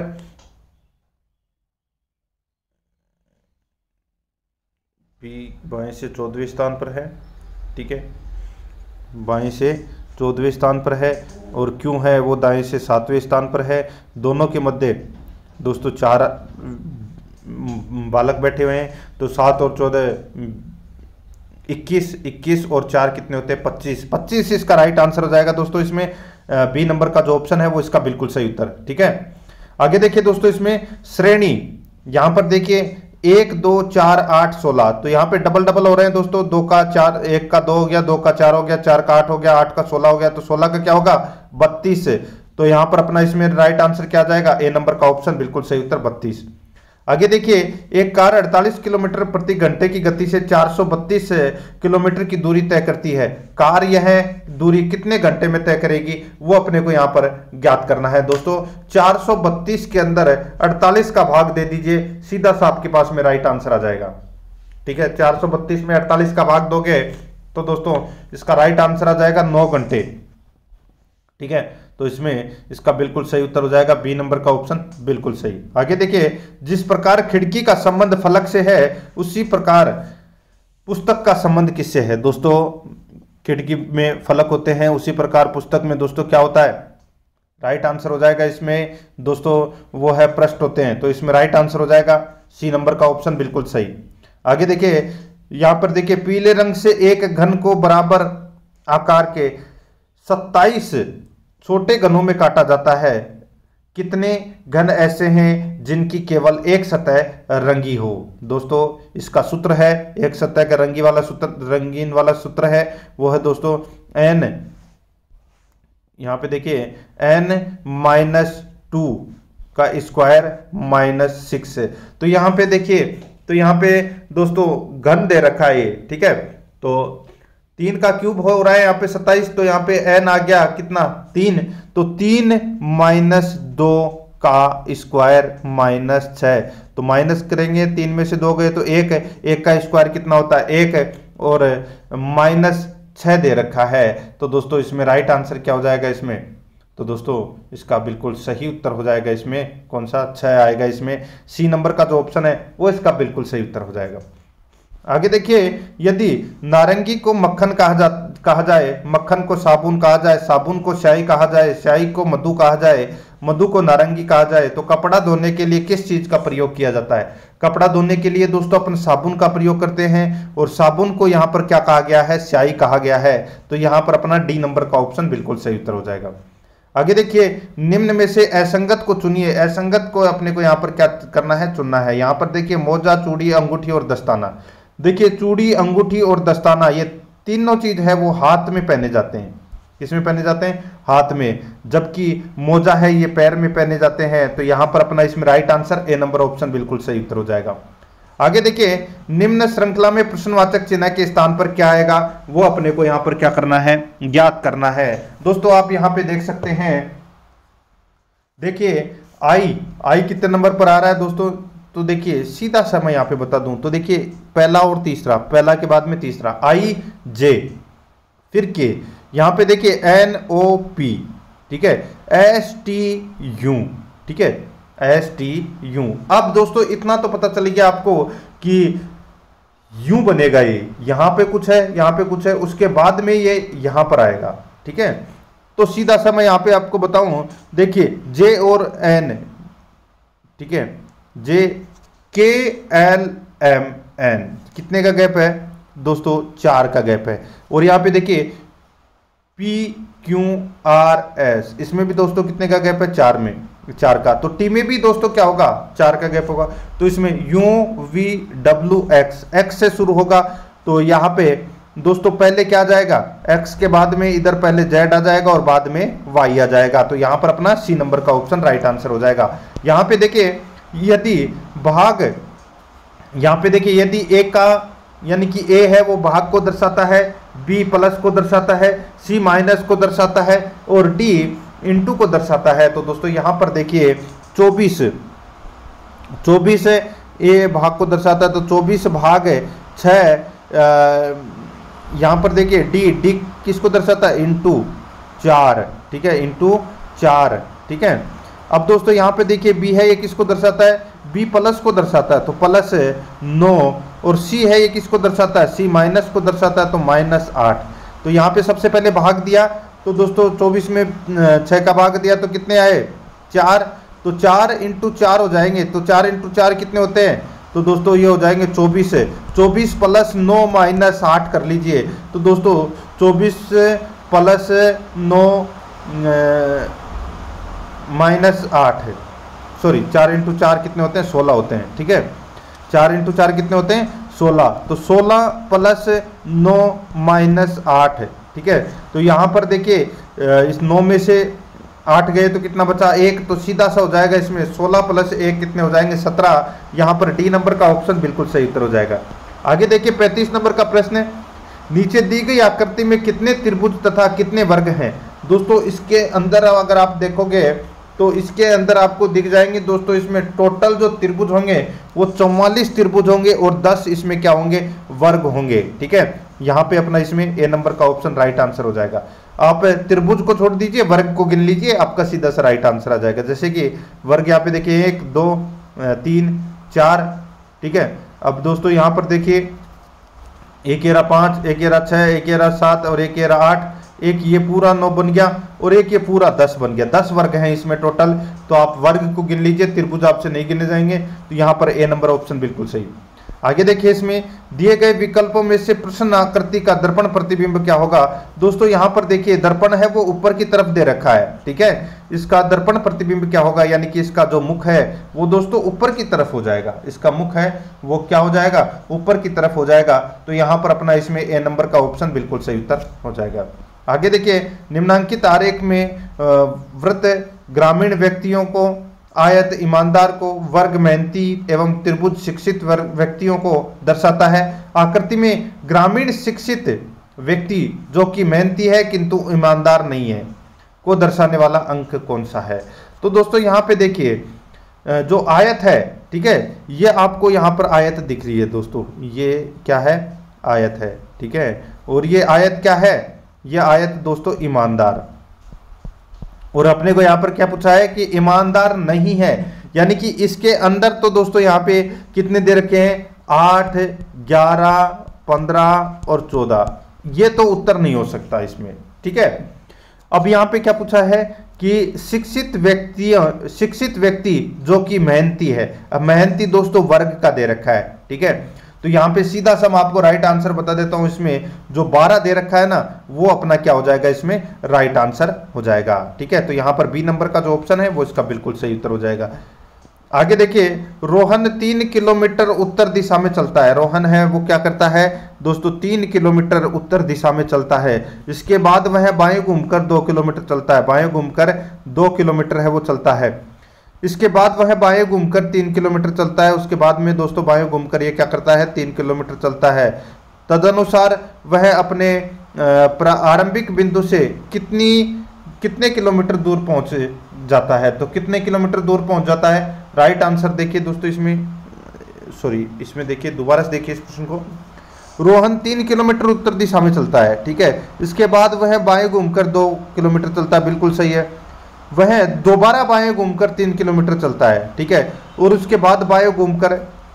P बाएं से 14वें स्थान पर है। ठीक है, बाएं से 14वें स्थान पर है और Q है वो दाएं से 7वें स्थान पर है। दोनों के मध्य दोस्तों 4 बालक बैठे हुए हैं, तो 7 और 14 21, 21 और 4 कितने होते हैं 25। 25 इसका राइट आंसर हो जाएगा दोस्तों। इसमें बी नंबर का जो ऑप्शन है वो इसका बिल्कुल सही उत्तर। ठीक है, आगे देखिए दोस्तों, इसमें श्रेणी यहां पर देखिए 1, 2, 4, 8, 16, तो यहाँ पे डबल डबल हो रहे हैं दोस्तों। 2 का 4, 1 का 2 हो गया, 2 का 4 हो गया, 4 का 8 हो गया, 8 का 16 हो गया, तो 16 का क्या होगा 32। तो यहाँ पर अपना इसमें राइट आंसर क्या आ जाएगा, ए नंबर का ऑप्शन बिल्कुल सही उत्तर 32। आगे देखिए, एक कार 48 किलोमीटर प्रति घंटे की गति से 432 किलोमीटर की दूरी तय करती है। कार यह दूरी कितने घंटे में तय करेगी, वो अपने को यहां पर ज्ञात करना है दोस्तों। 432 के अंदर 48 का भाग दे दीजिए, सीधा सा आपके पास में राइट आंसर आ जाएगा। ठीक है, 432 में 48 का भाग दोगे तो दोस्तों इसका राइट आंसर आ जाएगा 9 घंटे। ठीक है, तो इसमें इसका बिल्कुल सही उत्तर हो जाएगा बी नंबर का ऑप्शन बिल्कुल सही। आगे देखिए, जिस प्रकार खिड़की का संबंध फलक से है उसी प्रकार पुस्तक का संबंध किससे है। दोस्तों खिड़की में फलक होते हैं, उसी प्रकार पुस्तक में दोस्तों क्या होता है, राइट आंसर हो जाएगा इसमें दोस्तों वो है पृष्ठ होते हैं। तो इसमें राइट आंसर हो जाएगा सी नंबर का ऑप्शन बिल्कुल सही। आगे देखिए, यहां पर देखिए पीले रंग से एक घन को बराबर आकार के 27 छोटे घनों में काटा जाता है। कितने घन ऐसे हैं जिनकी केवल एक सतह रंगी हो। दोस्तों इसका सूत्र है, एक सतह का रंगीन वाला सूत्र है वो है दोस्तों n, यहां पे देखिए n-2 का स्क्वायर -6। तो यहां पे देखिए, तो यहां पे दोस्तों घन दे रखा है ये। ठीक है, तो 3 का क्यूब हो रहा है यहाँ पे 27, तो यहाँ पे n आ गया कितना 3, तो 3 - 2 का स्क्वायर -6। तो माइनस करेंगे, 3 में से 2 गए तो 1 है, 1 का स्क्वायर कितना होता है 1 है और -6 दे रखा है। तो दोस्तों इसमें राइट आंसर क्या हो जाएगा इसमें, तो दोस्तों इसका बिल्कुल सही उत्तर हो जाएगा इसमें कौन सा 6 आएगा। इसमें सी नंबर का जो ऑप्शन है वो इसका बिल्कुल सही उत्तर हो जाएगा। आगे देखिए, यदि नारंगी को मक्खन कहा जाए, मक्खन को साबुन कहा जाए, साबुन को स्याही कहा जाए, स्याही को मधु कहा जाए, मधु को नारंगी कहा जाए, तो कपड़ा धोने के लिए किस चीज का प्रयोग किया जाता है। कपड़ा धोने के लिए दोस्तों अपन साबुन का प्रयोग करते हैं और साबुन को यहाँ पर क्या कहा गया है, स्याही कहा गया है। तो यहाँ पर अपना डी नंबर का ऑप्शन बिल्कुल सही उत्तर हो जाएगा। आगे देखिए, निम्न में से असंगत को चुनिए। असंगत को अपने को यहाँ पर क्या करना है, चुनना है। यहाँ पर देखिए मोजा, चूड़ी, अंगूठी और दस्ताना। देखिए चूड़ी, अंगूठी और दस्ताना ये तीनों चीज है वो हाथ में पहने जाते हैं। किसमें पहने जाते हैं, हाथ में, जबकि मोजा है ये पैर में पहने जाते हैं। तो यहां पर अपना इसमें right answer A number option बिल्कुल सही उत्तर हो जाएगा। आगे देखिए, निम्न श्रृंखला में प्रश्नवाचक चिन्ह के स्थान पर क्या आएगा, वो अपने को यहां पर क्या करना है, ज्ञात करना है। दोस्तों आप यहां पे देख सकते हैं, देखिए आई कितने नंबर पर आ रहा है दोस्तों, तो देखिए सीधा सा मैं यहाँ पे बता दूं तो देखिए पहला और तीसरा, पहला के बाद में तीसरा आई जे, फिर के, यहाँ पे देखिए NOP, ठीक है, STU, ठीक है, STU। अब दोस्तों इतना तो पता चल गया आपको कि यूं बनेगा ये, यहाँ पे कुछ है, यहाँ पे कुछ है, उसके बाद में ये यहाँ पर आएगा। ठीक है, तो सीधा सा मैं यहाँ पे आपको बताऊं, देखिए J और N, ठीक है, JKLMN कितने का गैप है दोस्तों, 4 का गैप है। और यहाँ पे देखिए PQRS, इसमें भी दोस्तों कितने का गैप है, 4 का। तो T में भी दोस्तों क्या होगा, 4 का गैप होगा। तो इसमें UVWX, X से शुरू होगा, तो यहाँ पे दोस्तों पहले क्या आ जाएगा, X के बाद में इधर पहले Z आ जाएगा और बाद में Y आ जाएगा। तो यहाँ पर अपना C नंबर का ऑप्शन राइट आंसर हो जाएगा। यहाँ पे देखिए, यदि भाग, यहाँ पे देखिए यदि A का यानी कि A है वो भाग को दर्शाता है, B प्लस को दर्शाता है, C माइनस को दर्शाता है और D इंटू को दर्शाता है। तो दोस्तों यहाँ पर देखिए 24 ए भाग को दर्शाता है, तो 24 भाग 6, यहाँ पर देखिए डी किसको दर्शाता है, इंटू 4, ठीक है, इंटू 4, ठीक है। अब दोस्तों यहाँ पे देखिए बी है, ये किसको दर्शाता है, बी प्लस को दर्शाता है, तो प्लस 9, और सी है, ये किसको दर्शाता है, सी माइनस को दर्शाता है, तो -8। तो यहाँ पे सबसे पहले भाग दिया, तो दोस्तों 24 में 6 का भाग दिया तो कितने आए, 4, तो 4 × 4 हो जाएंगे, तो 4 × 4 कितने होते हैं, तो दोस्तों ये हो जाएंगे 24 है, 24 + 9 - 8 कर लीजिए। तो दोस्तों 24 + 9 -8 है, सॉरी 4 × 4 कितने होते हैं, 16 होते हैं, ठीक है। 4 × 4 कितने होते हैं, 16, तो 16 + 9 - 8 है, ठीक है। तो यहाँ पर देखिए इस 9 में से 8 गए तो कितना बचा, 1, तो सीधा सा हो जाएगा इसमें 16 + 1 कितने हो जाएंगे, 17। यहाँ पर डी नंबर का ऑप्शन बिल्कुल सही उत्तर हो जाएगा। आगे देखिए 35 नंबर का प्रश्न है, नीचे दी गई आकृति में कितने त्रिभुज तथा कितने वर्ग हैं। दोस्तों इसके अंदर अगर आप देखोगे तो इसके अंदर आपको दिख जाएंगे दोस्तों, इसमें टोटल जो त्रिभुज होंगे वो 44 त्रिभुज होंगे और 10 इसमें क्या होंगे, वर्ग होंगे, ठीक है। यहाँ पे अपना इसमें ए नंबर का ऑप्शन राइट आंसर हो जाएगा। आप त्रिभुज को छोड़ दीजिए, वर्ग को गिन लीजिए, आपका सीधा सा राइट आंसर आ जाएगा। जैसे कि वर्ग यहाँ पे देखिए 1 2 3 4, ठीक है। अब दोस्तों यहाँ पर देखिए 1 × 5, 1 × 6, 1 × 7 और 1 × 8, एक ये पूरा 9 बन गया और एक ये पूरा 10 बन गया। 10 वर्ग हैं इसमें टोटल, तो आप वर्ग को गिन लीजिए, त्रिभुज आपसे नहीं गिने जाएंगे। तो यहाँ पर ए नंबर ऑप्शन बिल्कुल सही। आगे देखिए इसमें दिए गए विकल्पों में से प्रश्न आकृति का दर्पण प्रतिबिंब क्या होगा। दोस्तों यहाँ पर देखिए दर्पण है वो ऊपर की तरफ दे रखा है, ठीक है। इसका दर्पण प्रतिबिंब क्या होगा, यानी कि इसका जो मुख है वो दोस्तों ऊपर की तरफ हो जाएगा। इसका मुख है वो क्या हो जाएगा, ऊपर की तरफ हो जाएगा। तो यहाँ पर अपना इसमें ए नंबर का ऑप्शन बिल्कुल सही उत्तर हो जाएगा। आगे देखिए निम्नांकित आरेख में वृत्त ग्रामीण व्यक्तियों को, आयत ईमानदार को, वर्ग मेहनती एवं त्रिभुज शिक्षित व्यक्तियों को दर्शाता है। आकृति में ग्रामीण शिक्षित व्यक्ति जो कि मेहनती है किंतु ईमानदार नहीं है को दर्शाने वाला अंक कौन सा है। तो दोस्तों यहाँ पे देखिए जो आयत है, ठीक है, ये आपको यहाँ पर आयत दिख रही है दोस्तों, ये क्या है, आयत है, ठीक है। और ये आयत क्या है, ये आयत दोस्तों ईमानदार, और अपने को यहाँ पर क्या पूछा है कि ईमानदार नहीं है, यानी कि इसके अंदर तो दोस्तों यहाँ पे कितने दे रखे हैं, 8 11 15 और 14, ये तो उत्तर नहीं हो सकता इसमें, ठीक है। अब यहाँ पे क्या पूछा है कि शिक्षित व्यक्ति जो कि मेहनती है। अब मेहनती दोस्तों वर्ग का दे रखा है, ठीक है। तो यहाँ पे सीधा सा मैं आपको राइट आंसर बता देता हूँ, इसमें जो 12 दे रखा है ना वो अपना क्या हो जाएगा, इसमें राइट आंसर हो जाएगा, ठीक है। तो यहाँ पर बी नंबर का जो ऑप्शन है वो इसका बिल्कुल सही उत्तर हो जाएगा। आगे देखिए रोहन 3 किलोमीटर उत्तर दिशा में चलता है। रोहन है वो क्या करता है दोस्तों, 3 किलोमीटर उत्तर दिशा में चलता है। इसके बाद वह बाएं घूमकर 2 किलोमीटर चलता है, बाएं घूमकर 2 किलोमीटर है वो चलता है। इसके बाद वह बाएं घूमकर 3 किलोमीटर चलता है। उसके बाद में दोस्तों बाएं घूमकर ये क्या करता है, 3 किलोमीटर चलता है। तदनुसार वह अपने प्रारंभिक बिंदु से कितने किलोमीटर दूर पहुंच जाता है। तो कितने किलोमीटर दूर पहुंच जाता है, राइट आंसर देखिए दोस्तों इसमें देखिए दोबारा से देखिए इस प्रश्न को। रोहन 3 किलोमीटर उत्तर दिशा में चलता है, ठीक है। इसके बाद वह बाएं घूमकर 2 किलोमीटर चलता है, बिल्कुल सही है। वह दोबारा बाएं घूमकर 3 किलोमीटर चलता है, ठीक है। और उसके बाद बाएं घूमकर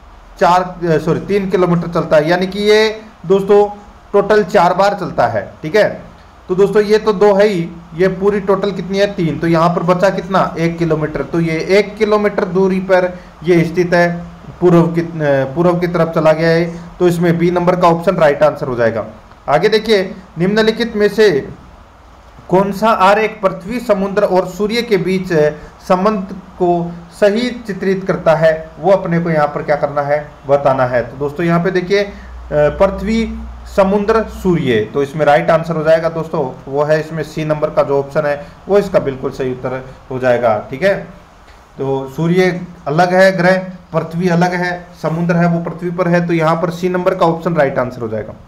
3 किलोमीटर चलता है, यानी कि ये दोस्तों टोटल 4 बार चलता है, ठीक है। तो दोस्तों ये तो 2 है ही, ये पूरी टोटल कितनी है, 3। तो यहाँ पर बचा कितना, 1 किलोमीटर। तो ये 1 किलोमीटर दूरी पर ये स्थित है, पूर्व की तरफ चला गया है। तो इसमें बी नंबर का ऑप्शन राइट आंसर हो जाएगा। आगे देखिए निम्नलिखित में से कौन सा आरेख पृथ्वी, समुद्र और सूर्य के बीच संबंध को सही चित्रित करता है, वो अपने को यहाँ पर क्या करना है, बताना है। तो दोस्तों यहाँ पे देखिए पृथ्वी, समुद्र, सूर्य, तो इसमें राइट आंसर हो जाएगा दोस्तों वो है इसमें सी नंबर का जो ऑप्शन है वो इसका बिल्कुल सही उत्तर हो जाएगा, ठीक है। तो सूर्य अलग है ग्रह, पृथ्वी अलग है, समुद्र है वो पृथ्वी पर है, तो यहाँ पर सी नंबर का ऑप्शन राइट आंसर हो जाएगा।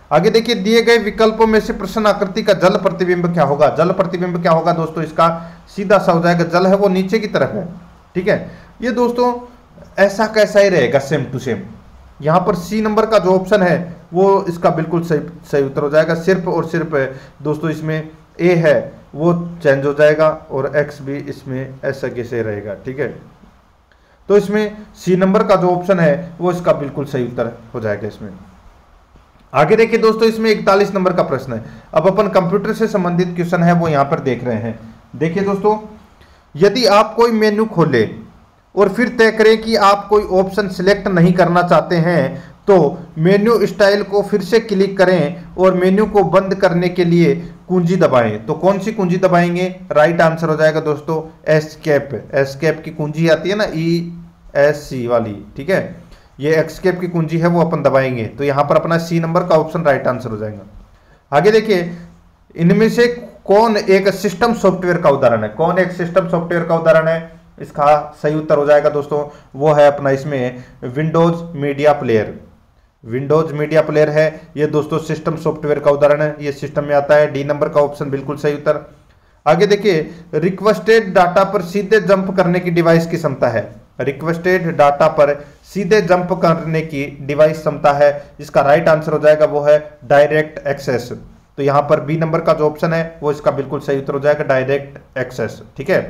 आगे देखिए, दिए गए विकल्पों में से प्रश्न आकृति का जल प्रतिबिंब क्या होगा। जल प्रतिबिंब क्या होगा दोस्तों, इसका सीधा सा हो जाएगा, जल है वो नीचे की तरफ है, ठीक है। ये दोस्तों ऐसा कैसा ही रहेगा, सेम टू सेम। यहाँ पर सी नंबर का जो ऑप्शन है वो इसका बिल्कुल सही उत्तर हो जाएगा। सिर्फ और सिर्फ दोस्तों इसमें ए है वो चेंज हो जाएगा और एक्स भी इसमें ऐसा कैसे रहेगा, ठीक है। तो इसमें सी नंबर का जो ऑप्शन है वो इसका बिल्कुल सही उत्तर हो जाएगा इसमें। आगे देखिए दोस्तों, इसमें 41 नंबर का प्रश्न है। अब अपन कंप्यूटर से संबंधित क्वेश्चन है वो यहाँ पर देख रहे हैं। देखिए दोस्तों, यदि आप कोई मेन्यू खोले और फिर तय करें कि आप कोई ऑप्शन सिलेक्ट नहीं करना चाहते हैं तो मेन्यू स्टाइल को फिर से क्लिक करें और मेन्यू को बंद करने के लिए कुंजी दबाएं। तो कौन सी कुंजी दबाएंगे, राइट आंसर हो जाएगा दोस्तों एस्केप। एस्केप की कुंजी आती है ना, ESC वाली, ठीक है। ये एस्केप की कुंजी है वो अपन दबाएंगे, तो यहाँ पर अपना सी नंबर का ऑप्शन राइट आंसर हो जाएगा। आगे देखिए, इनमें से कौन एक सिस्टम सॉफ्टवेयर का उदाहरण है। कौन एक सिस्टम सॉफ्टवेयर का उदाहरण है, इसका सही उत्तर हो जाएगा दोस्तों, वो है अपना इसमें Windows Media Player. Windows Media Player है ये दोस्तों सिस्टम सॉफ्टवेयर का उदाहरण है, ये सिस्टम में आता है। डी नंबर का ऑप्शन बिल्कुल सही उत्तर। आगे देखिए, रिक्वेस्टेड डाटा पर सीधे जंप करने की डिवाइस की क्षमता है। रिक्वेस्टेड डाटा पर सीधे जंप करने की डिवाइस क्षमता है, इसका राइट आंसर हो जाएगा वो है डायरेक्ट एक्सेस। तो यहां पर बी नंबर का जो ऑप्शन है वो इसका बिल्कुल सही उत्तर हो जाएगा, डायरेक्ट एक्सेस, ठीक है।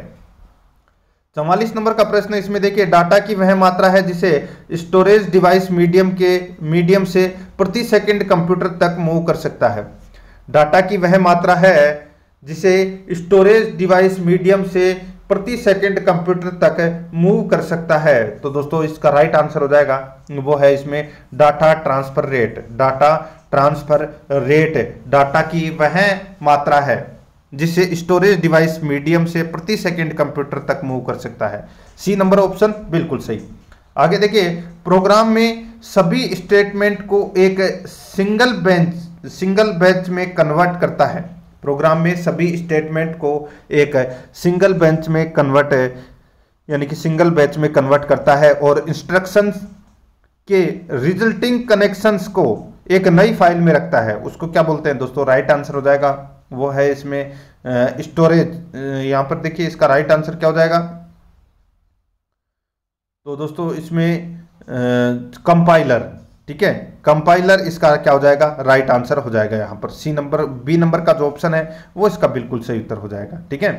44 नंबर का प्रश्न है, इसमें देखिए, डाटा की वह मात्रा है जिसे स्टोरेज डिवाइस मीडियम से प्रति सेकंड कंप्यूटर तक मूव कर सकता है। डाटा की वह मात्रा है जिसे स्टोरेज डिवाइस मीडियम से प्रति सेकंड कंप्यूटर तक मूव कर सकता है। तो दोस्तों इसका राइट आंसर हो जाएगा वो है इसमें data transfer rate. Data transfer rate data की वह मात्रा है जिसे स्टोरेज डिवाइस मीडियम से प्रति सेकंड कंप्यूटर तक मूव कर सकता है। सी नंबर ऑप्शन बिल्कुल सही। आगे देखिए, प्रोग्राम में सभी स्टेटमेंट को एक सिंगल बेंच में कन्वर्ट करता है। प्रोग्राम में सभी स्टेटमेंट को एक सिंगल बेंच में कन्वर्ट यानी कि सिंगल बेंच में कन्वर्ट करता है और इंस्ट्रक्शंस के रिजल्टिंग कनेक्शंस को एक नई फाइल में रखता है। उसको क्या बोलते हैं दोस्तों, राइट आंसर हो जाएगा वो है इसमें स्टोरेज। यहां पर देखिए इसका राइट आंसर क्या हो जाएगा, तो दोस्तों इसमें कंपाइलर, ठीक है। कंपाइलर इसका क्या हो जाएगा, राइट आंसर हो जाएगा। यहां पर बी नंबर का जो ऑप्शन है वो इसका बिल्कुल सही उत्तर हो जाएगा, ठीक है।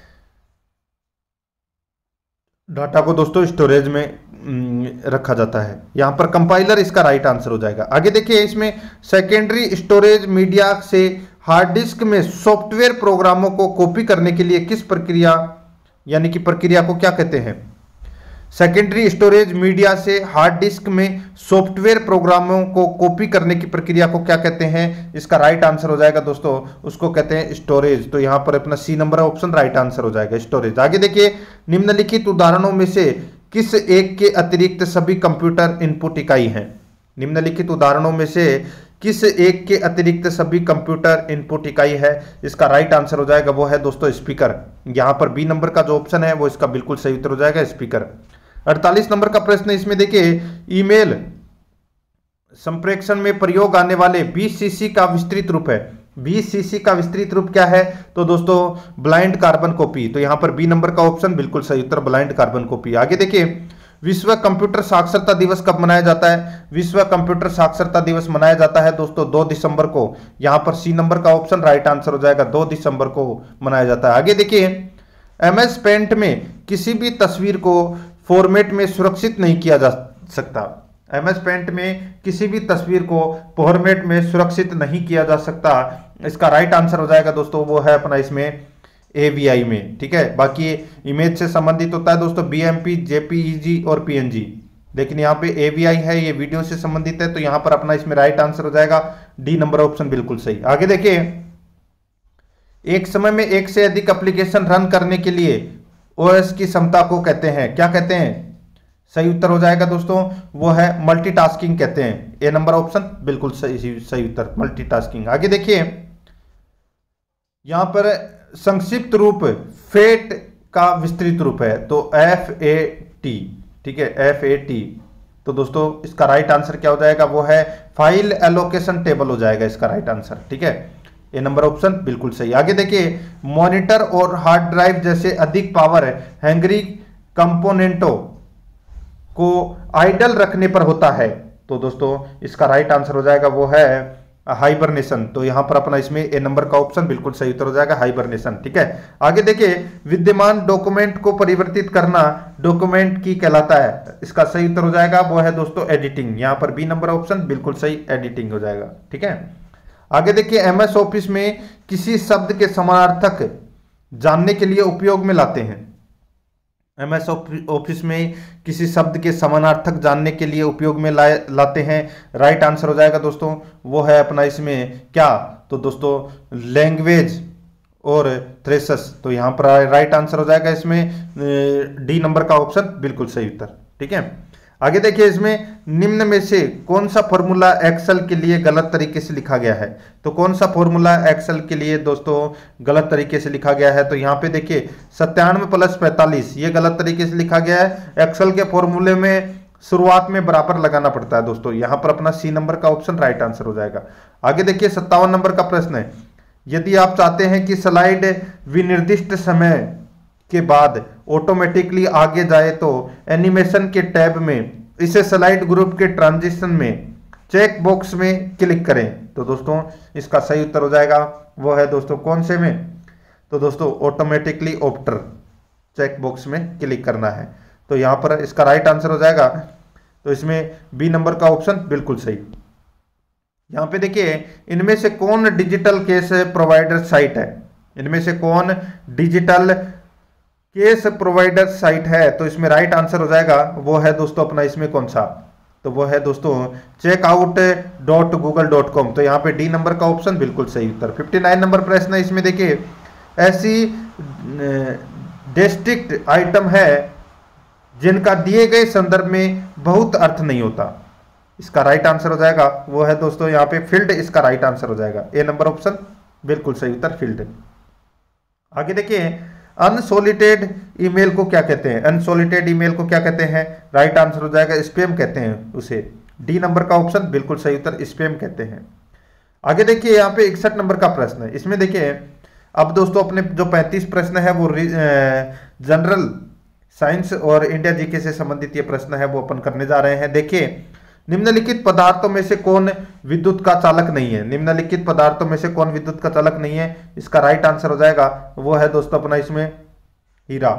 डाटा को दोस्तों स्टोरेज में रखा जाता है, यहां पर कंपाइलर इसका राइट आंसर हो जाएगा। आगे देखिए, इसमें सेकेंडरी स्टोरेज मीडिया से हार्ड डिस्क में सॉफ्टवेयर प्रोग्रामों को कॉपी करने के लिए किस प्रक्रिया यानी कि प्रक्रिया को क्या कहते हैं। सेकेंडरी स्टोरेज मीडिया से हार्ड डिस्क में सॉफ्टवेयर प्रोग्रामों को कॉपी करने की प्रक्रिया को क्या कहते हैं, इसका राइट आंसर हो जाएगा दोस्तों, उसको कहते हैं स्टोरेज। तो यहां पर अपना C number option right answer हो जाएगा, स्टोरेज। आगे देखिए, निम्नलिखित उदाहरणों में से किस एक के अतिरिक्त सभी कंप्यूटर इनपुट इकाई हैं। निम्नलिखित उदाहरणों में से किस एक के अतिरिक्त सभी कंप्यूटर इनपुट इकाई है, इसका राइट आंसर हो जाएगा वो है दोस्तों स्पीकर। यहां पर बी नंबर का जो ऑप्शन है वो इसका बिल्कुल सही उत्तर हो जाएगा, स्पीकर। 48 नंबर का प्रश्न, इसमें देखिए, ईमेल संप्रेषण में प्रयोग आने वाले BCC का विस्तृत रूप है। BCC का विस्तृत रूप क्या है, तो दोस्तों ब्लाइंड कार्बन कॉपी। तो यहां पर बी नंबर का ऑप्शन बिल्कुल सही उत्तर, ब्लाइंड कार्बन कॉपी। आगे देखिए, विश्व कंप्यूटर साक्षरता दिवस कब मनाया जाता है। विश्व कंप्यूटर साक्षरता दिवस मनाया जाता है दोस्तों 2 दिसंबर को। यहां पर सी नंबर का ऑप्शन राइट आंसर हो जाएगा, 2 दिसंबर को मनाया जाता है। आगे देखिए, MS पेंट में किसी भी तस्वीर को फॉर्मेट में सुरक्षित नहीं किया जा सकता। MS पेंट में किसी भी तस्वीर को फॉर्मेट में सुरक्षित नहीं किया जा सकता, इसका राइट आंसर हो जाएगा दोस्तों वो है अपना इसमें AVI में, ठीक है। बाकी इमेज से संबंधित होता है दोस्तों BMP, JPEG और PNG, लेकिन यहाँ पे AVI है, ये वीडियो से संबंधित है, तो यहाँ पर अपना इसमें राइट आंसर हो जाएगा डी नंबर ऑप्शन बिल्कुल सही। आगे देखिए, एक समय में एक से अधिक एप्लीकेशन रन करने के लिए OS की क्षमता को कहते हैं, क्या कहते हैं, सही उत्तर हो जाएगा दोस्तों वो है मल्टीटास्किंग कहते हैं। ए नंबर ऑप्शन बिल्कुल सही उत्तर, मल्टीटास्किंग। आगे देखिए, यहां पर संक्षिप्त रूप फेट का विस्तृत रूप है, तो FAT, ठीक है, FAT। तो दोस्तों इसका राइट आंसर क्या हो जाएगा, वो है फाइल एलोकेशन टेबल हो जाएगा इसका राइट आंसर। ठीक है, ए नंबर ऑप्शन बिल्कुल सही। आगे देखिए, मॉनिटर और हार्ड ड्राइव जैसे अधिक पावर हैंगरी कंपोनेंटों को आइडल रखने पर होता है। तो दोस्तों इसका राइट आंसर हो जाएगा वो है हाइबरनेशन। तो यहां पर अपना इसमें ए नंबर का ऑप्शन बिल्कुल सही उत्तर हो जाएगा हाइबरनेशन। ठीक है, आगे देखिए, विद्यमान डॉक्यूमेंट को परिवर्तित करना डॉक्यूमेंट की कहलाता है। इसका सही उत्तर हो जाएगा वो है दोस्तों एडिटिंग। यहां पर बी नंबर ऑप्शन बिल्कुल सही, एडिटिंग हो जाएगा। ठीक है, आगे देखिए, एमएस ऑफिस में किसी शब्द के समानार्थक जानने के लिए उपयोग में लाते हैं। एमएस ऑफिस में किसी शब्द के समानार्थक जानने के लिए उपयोग में लाते हैं। राइट आंसर हो जाएगा दोस्तों वो है अपना इसमें क्या, तो दोस्तों लैंग्वेज और थ्रेसस। तो यहां पर राइट आंसर हो जाएगा इसमें डी नंबर का ऑप्शन बिल्कुल सही उत्तर। ठीक है, आगे देखिए, इसमें निम्न में से कौन सा फॉर्मूला एक्सेल के लिए गलत तरीके से लिखा गया है। तो कौन सा फॉर्मूला एक्सेल के लिए दोस्तों गलत तरीके से लिखा गया है, तो यहाँ पे देखिए 97 + 45 ये गलत तरीके से लिखा गया है। एक्सेल के फॉर्मूले में शुरुआत में बराबर लगाना पड़ता है दोस्तों। यहाँ पर अपना सी नंबर का ऑप्शन राइट आंसर हो जाएगा। आगे देखिए, 57 नंबर का प्रश्न है, यदि आप चाहते हैं कि स्लाइड विनिर्दिष्ट समय के बाद ऑटोमेटिकली आगे जाए तो एनिमेशन के टैब में इसे स्लाइड ग्रुप के ट्रांजिशन में चेक बॉक्स में क्लिक करें। तो दोस्तों इसका सही उत्तर हो जाएगा वो है दोस्तों कौन से में, तो दोस्तों ऑटोमेटिकली ऑप्टर चेक बॉक्स में क्लिक करना है। तो यहां पर इसका राइट आंसर हो जाएगा, तो इसमें बी नंबर का ऑप्शन बिल्कुल सही। यहां पे देखिए, इनमें से कौन डिजिटल केस प्रोवाइडर साइट है, इनमें से कौन डिजिटल केस प्रोवाइडर साइट है। तो इसमें राइट आंसर हो जाएगा वो है दोस्तों अपना इसमें कौन सा, तो वो है दोस्तों checkout.google.com। तो यहाँ पे डी नंबर का ऑप्शन बिल्कुल सही उत्तर। 59 नंबर प्रश्न है, इसमें देखिए, ऐसी डिस्ट्रिक्ट आइटम है जिनका दिए गए संदर्भ में बहुत अर्थ नहीं होता। इसका राइट आंसर हो जाएगा वो है दोस्तों यहाँ पे फील्ड, इसका राइट आंसर हो जाएगा ए नंबर ऑप्शन बिल्कुल सही उत्तर फील्ड। आगे देखिए, अनसॉलिटेड ईमेल को क्या कहते हैं, अनसॉलिटेड ईमेल को क्या कहते हैं, राइट आंसर हो जाएगा स्पैम कहते हैं उसे। डी नंबर का ऑप्शन बिल्कुल सही उत्तर स्पैम कहते हैं। आगे देखिए, यहाँ पे 61 नंबर का प्रश्न है, इसमें देखिए अब दोस्तों अपने जो 35 प्रश्न है वो जनरल साइंस और इंडिया जीके से संबंधित ये प्रश्न है वो अपन करने जा रहे हैं। देखिए, निम्नलिखित पदार्थों में से कौन विद्युत का चालक नहीं है, निम्नलिखित पदार्थों में से कौन विद्युत का चालक नहीं है। इसका राइट आंसर हो जाएगा वो है दोस्तों अपना इसमें हीरा।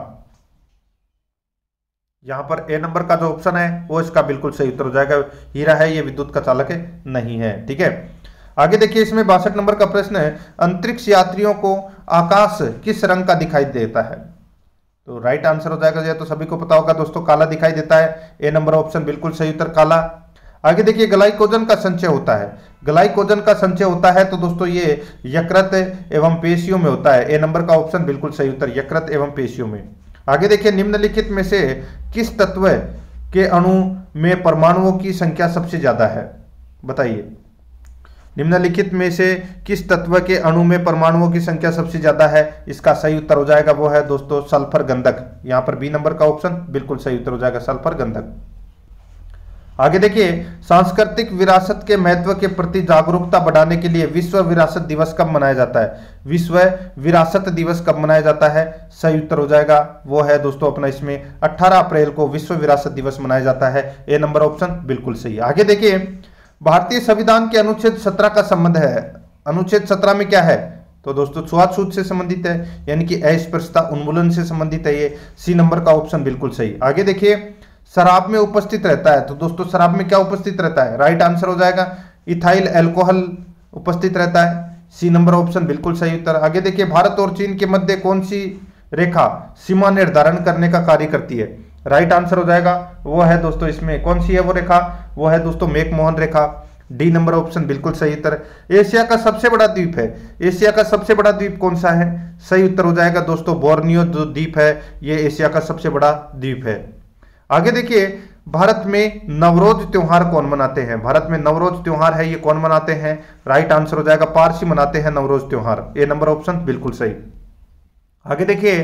यहां पर ए नंबर का जो ऑप्शन है वो इसका बिल्कुल सही उत्तर हो जाएगा, हीरा है ये विद्युत का चालक नहीं है। ठीक है, आगे देखिए, इसमें 62 नंबर का प्रश्न है, अंतरिक्ष यात्रियों को आकाश किस रंग का दिखाई देता है। तो राइट आंसर हो जाएगा, ये तो सभी को पता होगा दोस्तों, काला दिखाई देता है। ए नंबर ऑप्शन बिल्कुल सही उत्तर काला। आगे देखिए, ग्लाइकोजन का संचय होता है, ग्लाइकोजन का संचय होता है तो दोस्तों ये यकृत एवं पेशियों में होता है। ए नंबर का ऑप्शन बिल्कुल सही उत्तर यकृत एवं पेशियों में। आगे देखिए, निम्नलिखित में से किस तत्व के अणु में परमाणुओं की संख्या सबसे ज्यादा है, बताइए। निम्नलिखित में से किस तत्व के अणु में परमाणुओं की संख्या सबसे ज्यादा है। इसका सही उत्तर हो जाएगा वो है दोस्तों सल्फर गंधक। यहाँ पर बी नंबर का ऑप्शन बिल्कुल सही उत्तर हो जाएगा सल्फर गंधक। आगे देखिए, सांस्कृतिक विरासत के महत्व के प्रति जागरूकता बढ़ाने के लिए विश्व विरासत दिवस कब मनाया जाता है, विश्व विरासत दिवस कब मनाया जाता है। सही उत्तर हो जाएगा वो है दोस्तों अपना इसमें 18 अप्रैल को विश्व विरासत दिवस मनाया जाता है। ए नंबर ऑप्शन बिल्कुल सही। आगे देखिए, भारतीय संविधान के अनुच्छेद 17 का संबंध है, अनुच्छेद 17 में क्या है, तो दोस्तों छुआछूत से संबंधित है, यानी कि अस्पृश्यता उन्मूलन से संबंधित है। ये सी नंबर का ऑप्शन बिल्कुल सही। आगे देखिए, शराब में उपस्थित रहता है, तो दोस्तों शराब में क्या उपस्थित रहता है, राइट आंसर हो जाएगा इथाइल अल्कोहल उपस्थित रहता है। सी नंबर ऑप्शन बिल्कुल सही उत्तर। आगे देखिए, भारत और चीन के मध्य कौन सी रेखा सीमा निर्धारण करने का कार्य करती है। राइट आंसर हो जाएगा वो है दोस्तों इसमें कौन सी है वो रेखा, वो है दोस्तों मैकमोहन रेखा। डी नंबर ऑप्शन बिल्कुल सही उत्तर। एशिया का सबसे बड़ा द्वीप है, एशिया का सबसे बड़ा द्वीप कौन सा है, सही उत्तर हो जाएगा दोस्तों बोर्नियो जो द्वीप है ये एशिया का सबसे बड़ा द्वीप है। आगे देखिए, भारत में नवरोज त्योहार कौन मनाते हैं, भारत में नवरोज त्योहार है ये कौन मनाते हैं। राइट आंसर हो जाएगा पारसी मनाते हैं नवरोज त्योहार। ए नंबर ऑप्शन बिल्कुल सही। आगे देखिए,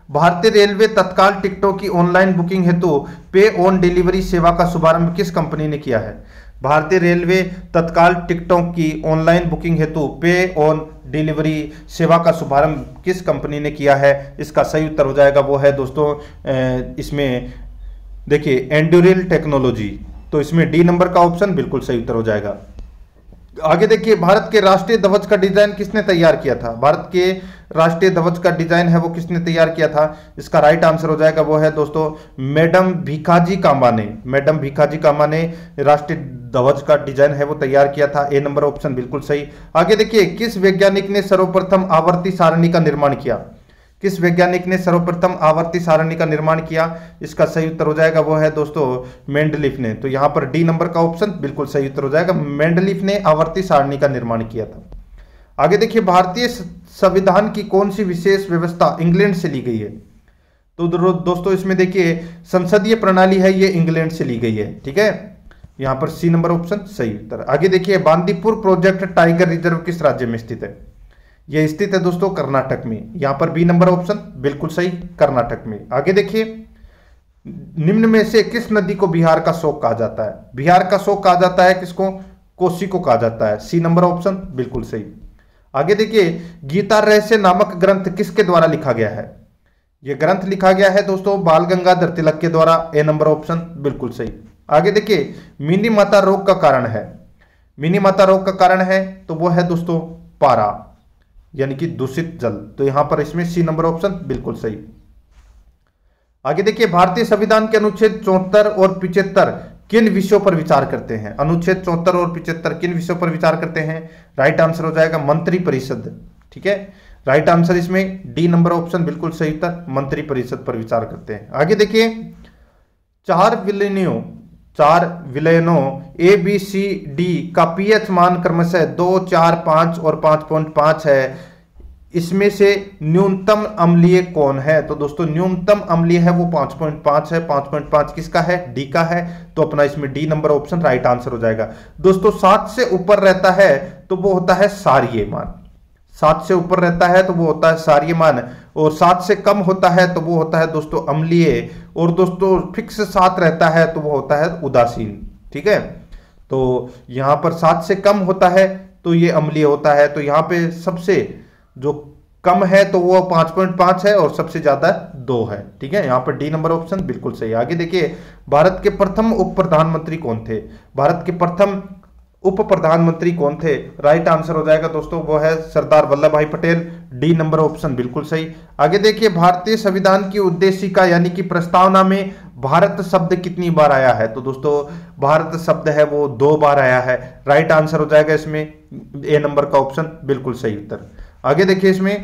भारतीय रेलवे तत्काल टिकटों की ऑनलाइन बुकिंग हेतु पे ऑन डिलीवरी सेवा का शुभारंभ किस कंपनी ने किया है? भारतीय रेलवे तत्काल टिकटों की ऑनलाइन बुकिंग हेतु पे ऑन डिलीवरी सेवा का शुभारंभ किस कंपनी ने किया है? इसका सही उत्तर हो जाएगा वो है दोस्तों इसमें देखिए एंड्यूरिल टेक्नोलॉजी। तो इसमें डी नंबर का ऑप्शन बिल्कुल सही उत्तर हो जाएगा। आगे देखिए, भारत के राष्ट्रीय ध्वज का डिजाइन किसने तैयार किया था? भारत के राष्ट्रीय ध्वज का डिजाइन है वो किसने तैयार किया था? इसका राइट आंसर हो जाएगा वो है दोस्तों मैडम भीखाजी कामा ने। मैडम भीखाजी कामा ने राष्ट्रीय ध्वज का डिजाइन है वो तैयार किया था। ए नंबर ऑप्शन बिल्कुल सही। आगे देखिए, किस वैज्ञानिक ने सर्वप्रथम आवर्ती सारणी का निर्माण किया? किस वैज्ञानिक ने सर्वप्रथम आवर्ती सारणी का निर्माण किया? इसका सही उत्तर हो जाएगा वो है दोस्तों मेंडलीफ ने। तो यहां पर डी नंबर का ऑप्शन बिल्कुल सही उत्तर हो जाएगा, मेंडलीफ ने आवर्ती सारणी का निर्माण किया था। आगे देखिए, भारतीय संविधान की कौन सी विशेष व्यवस्था इंग्लैंड से ली गई है? तो दोस्तों इसमें देखिए संसदीय प्रणाली है ये इंग्लैंड से ली गई है, ठीक है। यहां पर सी नंबर ऑप्शन सही उत्तर। आगे देखिए, बांदीपुर प्रोजेक्ट टाइगर रिजर्व किस राज्य में स्थित है? यह स्थित है दोस्तों कर्नाटक में। यहां पर बी नंबर ऑप्शन बिल्कुल सही, कर्नाटक में। आगे देखिए, निम्न में से किस नदी को बिहार का शोक कहा जाता है? बिहार का शोक कहा जाता है किसको? कोसी को कहा जाता है। सी नंबर ऑप्शन बिल्कुल सही। आगे देखिए, गीता रहस्य नामक ग्रंथ किसके द्वारा लिखा गया है? यह ग्रंथ लिखा गया है दोस्तों बाल गंगाधर तिलक के द्वारा। ए नंबर ऑप्शन बिल्कुल सही। आगे देखिए, मिनी माता रोग का कारण है। मिनी माता रोग का कारण है तो वो है दोस्तों पारा, यानी कि दूषित जल। तो यहां पर इसमें सी नंबर ऑप्शन बिल्कुल सही। आगे देखिए, भारतीय संविधान के अनुच्छेद 74 और 75 किन विषयों पर विचार करते हैं? अनुच्छेद 74 और 75 किन विषयों पर विचार करते हैं? राइट आंसर हो जाएगा मंत्री परिषद, ठीक है। राइट आंसर इसमें डी नंबर ऑप्शन बिल्कुल सही उत्तर, मंत्री परिषद पर विचार करते हैं। आगे देखिए, चार विलयनों ए बी सी डी का पीएच मान क्रमशः 2, 4, 5 और 5.5 है। इसमें से न्यूनतम अम्लीय कौन है? तो दोस्तों न्यूनतम अम्लीय है वो 5.5 है। 5.5 किसका है? डी का है। तो अपना इसमें D number option right answer हो जाएगा। दोस्तों 7 से ऊपर रहता है तो वो होता है क्षारीय मान। 7 से ऊपर रहता है तो वो होता है क्षारीय मान, और 7 से कम होता है तो वो होता है दोस्तों अम्लीय, और दोस्तों फिक्स 7 रहता है तो वो होता है उदासीन, ठीक है। तो यहां पर 7 से कम होता है तो ये अम्लीय होता है। तो यहां पे सबसे जो कम है तो वो 5.5 है और सबसे ज्यादा 2 है, ठीक है। यहां पर डी नंबर ऑप्शन बिल्कुल सही। आगे देखिए, भारत के प्रथम उप प्रधानमंत्री कौन थे? भारत के प्रथम उप प्रधानमंत्री कौन थे? राइट आंसर हो जाएगा दोस्तों वो है सरदार वल्लभ भाई पटेल। डी नंबर ऑप्शन बिल्कुल सही। आगे देखिए, भारतीय संविधान की उद्देशिका यानी कि प्रस्तावना में भारत शब्द कितनी बार आया है? तो दोस्तों भारत शब्द है वो 2 बार आया है। राइट आंसर हो जाएगा इसमें ए नंबर का ऑप्शन बिल्कुल सही उत्तर। आगे देखिए, इसमें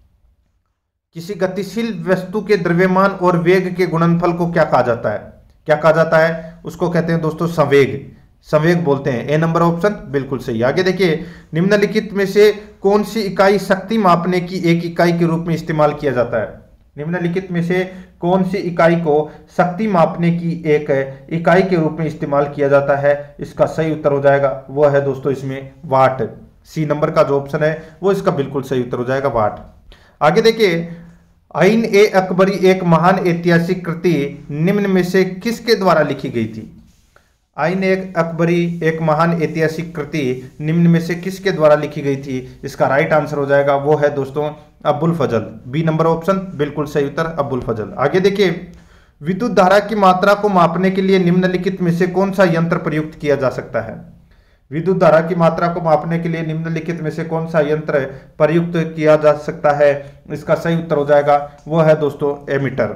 किसी गतिशील वस्तु के द्रव्यमान और वेग के गुणनफल को क्या कहा जाता है? क्या कहा जाता है? उसको कहते हैं दोस्तों संवेग। संवेग बोलते हैं। ए नंबर ऑप्शन बिल्कुल सही। आगे देखिए, निम्नलिखित में से कौन सी इकाई शक्ति मापने की एक इकाई के रूप में इस्तेमाल किया जाता है? निम्नलिखित में से कौन सी इकाई को शक्ति मापने की एक इकाई के रूप में इस्तेमाल किया जाता है? इसका सही उत्तर हो जाएगा वो है दोस्तों इसमें वाट। सी नंबर का जो ऑप्शन है वो इसका बिल्कुल सही उत्तर हो जाएगा वाट। आगे देखिए, आइन ए अकबरी एक महान ऐतिहासिक कृति निम्न में से किसके द्वारा लिखी गई थी? आइन ए अकबरी एक महान ऐतिहासिक कृति निम्न में से किसके द्वारा लिखी गई थी? इसका राइट आंसर हो जाएगा वो है दोस्तों Abul Fazal. B number option बिल्कुल सही उत्तर, अबुल फजल। आगे देखिए, विद्युत धारा की मात्रा को मापने के लिए निम्नलिखित में से कौन सा यंत्र प्रयुक्त किया जा सकता है? विद्युत धारा की मात्रा को मापने के लिए निम्नलिखित में से कौन सा यंत्र प्रयुक्त किया जा सकता है? इसका सही उत्तर हो जाएगा वो है दोस्तों एमीटर।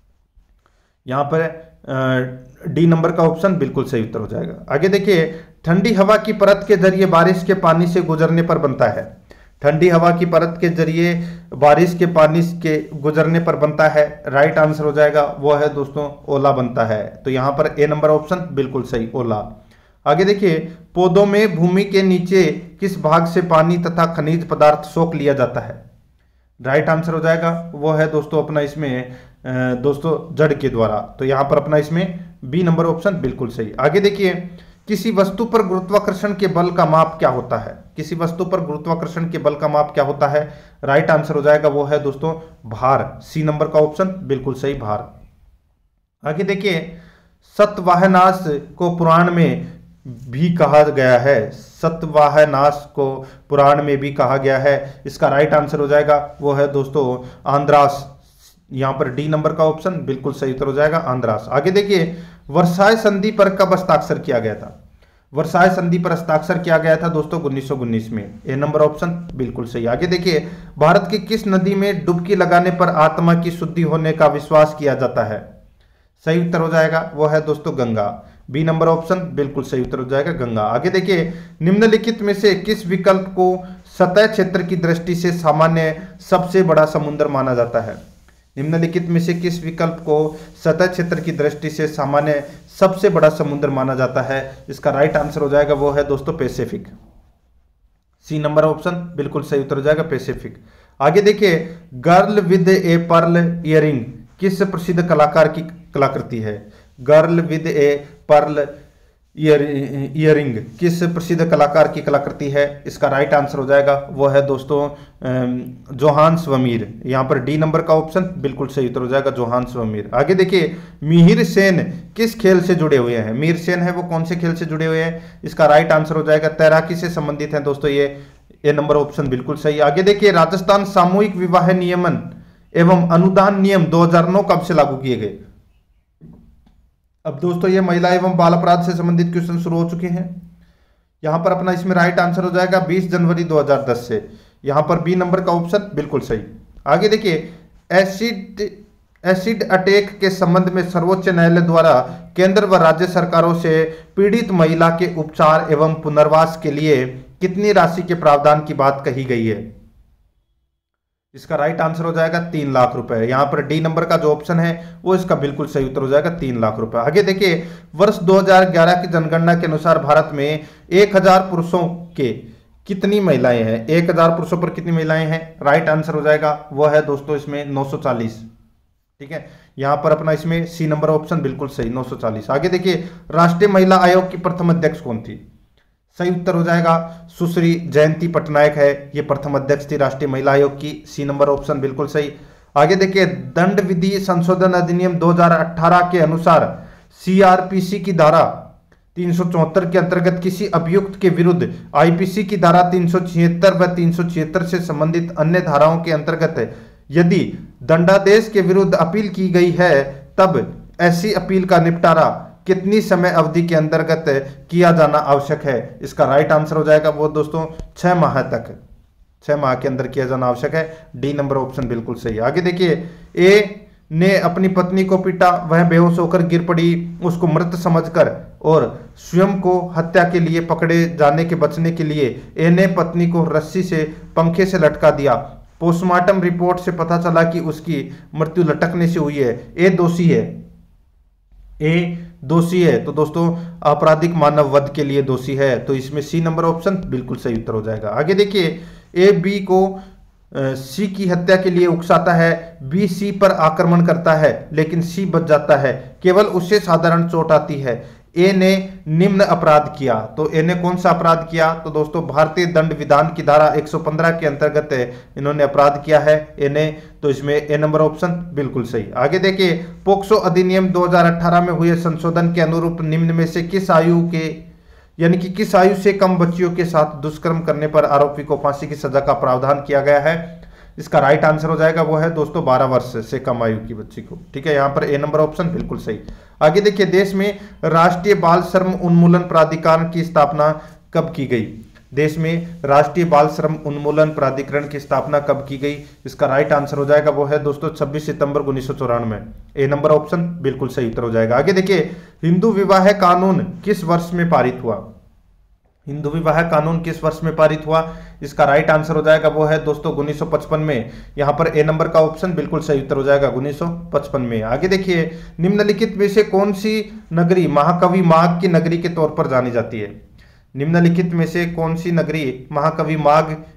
यहां पर डी नंबर का ऑप्शन बिल्कुल सही उत्तर हो जाएगा। आगे देखिए, ठंडी हवा की परत के जरिए बारिश के पानी से गुजरने पर बनता है। ठंडी हवा की परत के जरिए बारिश के पानी के गुजरने पर बनता है। राइट आंसर हो जाएगा वो है दोस्तों ओला बनता है। तो यहां पर ए नंबर ऑप्शन बिल्कुल सही, ओला। आगे देखिए, पौधों में भूमि के नीचे किस भाग से पानी तथा खनिज पदार्थ सोख लिया जाता है? राइट आंसर हो जाएगा वो है दोस्तों अपना इसमें दोस्तों जड़ के द्वारा। तो यहां पर अपना इसमें बी नंबर ऑप्शन बिल्कुल सही। आगे देखिए, किसी वस्तु पर गुरुत्वाकर्षण के बल का माप क्या होता है? किसी वस्तु पर गुरुत्वाकर्षण के बल का माप क्या होता है? राइट आंसर हो जाएगा वो है दोस्तों भार। सी नंबर का ऑप्शन बिल्कुल सही, भार। आगे देखिए, सतवाहनास को पुराण में भी कहा गया है। सतवाहनास को पुराण में भी कहा गया है। इसका राइट आंसर हो जाएगा वो है दोस्तों आंद्रास। यहां पर डी नंबर का ऑप्शन बिल्कुल सही उत्तर हो जाएगा, आंद्रास। आगे देखिए, वर्साय संधि पर कब हस्ताक्षर किया गया था? वर्साय संधि पर हस्ताक्षर किया गया था दोस्तों 1919 में। ए नंबर ऑप्शन बिल्कुल सही। आगे देखिए, भारत की किस नदी में डुबकी लगाने पर आत्मा की शुद्धि होने का विश्वास किया जाता है? सही उत्तर हो जाएगा वो है दोस्तों गंगा। बी नंबर ऑप्शन बिल्कुल सही उत्तर हो जाएगा, गंगा। आगे देखिए, निम्नलिखित में से किस विकल्प को सतह क्षेत्र की दृष्टि से सामान्य सबसे बड़ा समुद्र माना जाता है? निम्नलिखित में से किस विकल्प को सतह क्षेत्र की दृष्टि से सामान्य सबसे बड़ा समुद्र माना जाता है? इसका राइट आंसर हो जाएगा वो है दोस्तों पैसिफिक। सी नंबर ऑप्शन बिल्कुल सही उत्तर हो जाएगा, पैसिफिक। आगे देखिए, girl with a pearl earring किस प्रसिद्ध कलाकार की कलाकृति है? Girl with a pearl earring किस प्रसिद्ध कलाकार की कलाकृति है? इसका राइट आंसर हो जाएगा वो है दोस्तों जोहान्स वर्मीर। यहां पर डी नंबर का ऑप्शन बिल्कुल सही उत्तर हो जाएगा, जोहान्स वर्मीर। आगे देखिए, मिहिर सेन किस खेल से जुड़े हुए हैं? मिहिर सेन है वो कौन से खेल से जुड़े हुए हैं? इसका राइट आंसर हो जाएगा तैराकी से संबंधित है दोस्तों ये। ए नंबर ऑप्शन बिल्कुल सही। आगे देखिए, राजस्थान सामूहिक विवाह नियमन एवं अनुदान नियम 2009 कब से लागू किए गए? अब दोस्तों ये महिला एवं बाल अपराध से संबंधित क्वेश्चन शुरू हो चुके हैं। यहां पर अपना इसमें राइट आंसर हो जाएगा 20 जनवरी 2010 से। यहां पर बी नंबर का ऑप्शन बिल्कुल सही। आगे देखिए, एसिड अटैक के संबंध में सर्वोच्च न्यायालय द्वारा केंद्र व राज्य सरकारों से पीड़ित महिला के उपचार एवं पुनर्वास के लिए कितनी राशि के प्रावधान की बात कही गई है? इसका राइट आंसर हो जाएगा 3 लाख रुपए। यहां पर डी नंबर का जो ऑप्शन है वो इसका बिल्कुल सही उत्तर हो जाएगा 3 लाख रुपए। आगे देखिए, वर्ष 2011 की जनगणना के अनुसार भारत में 1000 पुरुषों के कितनी महिलाएं हैं? 1000 पुरुषों पर कितनी महिलाएं हैं? राइट आंसर हो जाएगा वो है दोस्तों इसमें 940। ठीक है, यहां पर अपना इसमें सी नंबर ऑप्शन बिल्कुल सही, 940। आगे देखिए, राष्ट्रीय महिला आयोग की प्रथम अध्यक्ष कौन थी? सही उत्तर हो जाएगा सुश्री जयंती पटनायक है, ये प्रथम अध्यक्ष थी राष्ट्रीय महिला आयोग की। सी नंबर ऑप्शन बिल्कुल सही। आगे देखिए, दंड विधि संशोधन अधिनियम 2018 के अनुसार सीआरपीसी की धारा 374 के अंतर्गत किसी अभियुक्त के विरुद्ध आईपीसी की धारा 376 व 376 से संबंधित अन्य धाराओं के अंतर्गत यदि दंडादेश के विरुद्ध अपील की गई है तब ऐसी अपील का निपटारा कितनी समय अवधि के अंतर्गत किया जाना आवश्यक है? इसका राइट आंसर हो जाएगा वो दोस्तों 6 माह तक, 6 माह के अंदर किया जाना आवश्यक है। डी नंबर ऑप्शन बिल्कुल सही। आगे देखिए, ए ने अपनी पत्नी को पीटा, वह बेहोश होकर गिर पड़ी, उसको मृत समझकर और स्वयं को हत्या के लिए पकड़े जाने के बचने के लिए ए ने पत्नी को रस्सी से पंखे से लटका दिया। पोस्टमार्टम रिपोर्ट से पता चला कि उसकी मृत्यु लटकने से हुई है। ए दोषी है, ए दोषी है तो दोस्तों आपराधिक मानव वध के लिए दोषी है, तो इसमें सी नंबर ऑप्शन बिल्कुल सही उत्तर हो जाएगा। आगे देखिए, ए बी को सी की हत्या के लिए उकसाता है, बी सी पर आक्रमण करता है लेकिन सी बच जाता है, केवल उससे साधारण चोट आती है। ए ने निम्न अपराध किया, तो ए ने कौन सा अपराध किया? तो दोस्तों भारतीय दंड विधान की धारा 115 के अंतर्गत इन्होंने अपराध किया है ए ने, तो इसमें ए नंबर ऑप्शन बिल्कुल सही। आगे देखिए, पोक्सो अधिनियम 2018 में हुए संशोधन के अनुरूप निम्न में से किस आयु के यानी कि किस आयु से कम बच्चियों के साथ दुष्कर्म करने पर आरोपी को फांसी की सजा का प्रावधान किया गया है? इसका राइट आंसर हो जाएगा वो है दोस्तों 12 वर्ष से कम आयु की बच्ची को। ठीक है, यहाँ पर ए नंबर ऑप्शन बिल्कुल सही। आगे देखिए, देश में राष्ट्रीय बाल श्रम उन्मूलन प्राधिकरण की स्थापना कब की गई? देश में राष्ट्रीय बाल श्रम उन्मूलन प्राधिकरण की स्थापना कब की गई? इसका राइट आंसर हो जाएगा वो है दोस्तों 26 सितंबर 1994। ए नंबर ऑप्शन बिल्कुल सही उत्तर हो जाएगा। आगे देखिए, हिंदू विवाह कानून किस वर्ष में पारित हुआ? हिंदू विवाह कानून किस वर्ष में पारित हुआ? इसका राइट आंसर हो जाएगा वो है दोस्तों 1955 में। यहां पर ए नंबर का ऑप्शन बिल्कुल सही उत्तर हो जाएगा 1955 में। आगे देखिए, निम्नलिखित में से कौन सी नगरी महाकवि माघ की नगरी के तौर पर जानी जाती है? निम्नलिखित में से कौन सी नगरी महाकवि माघ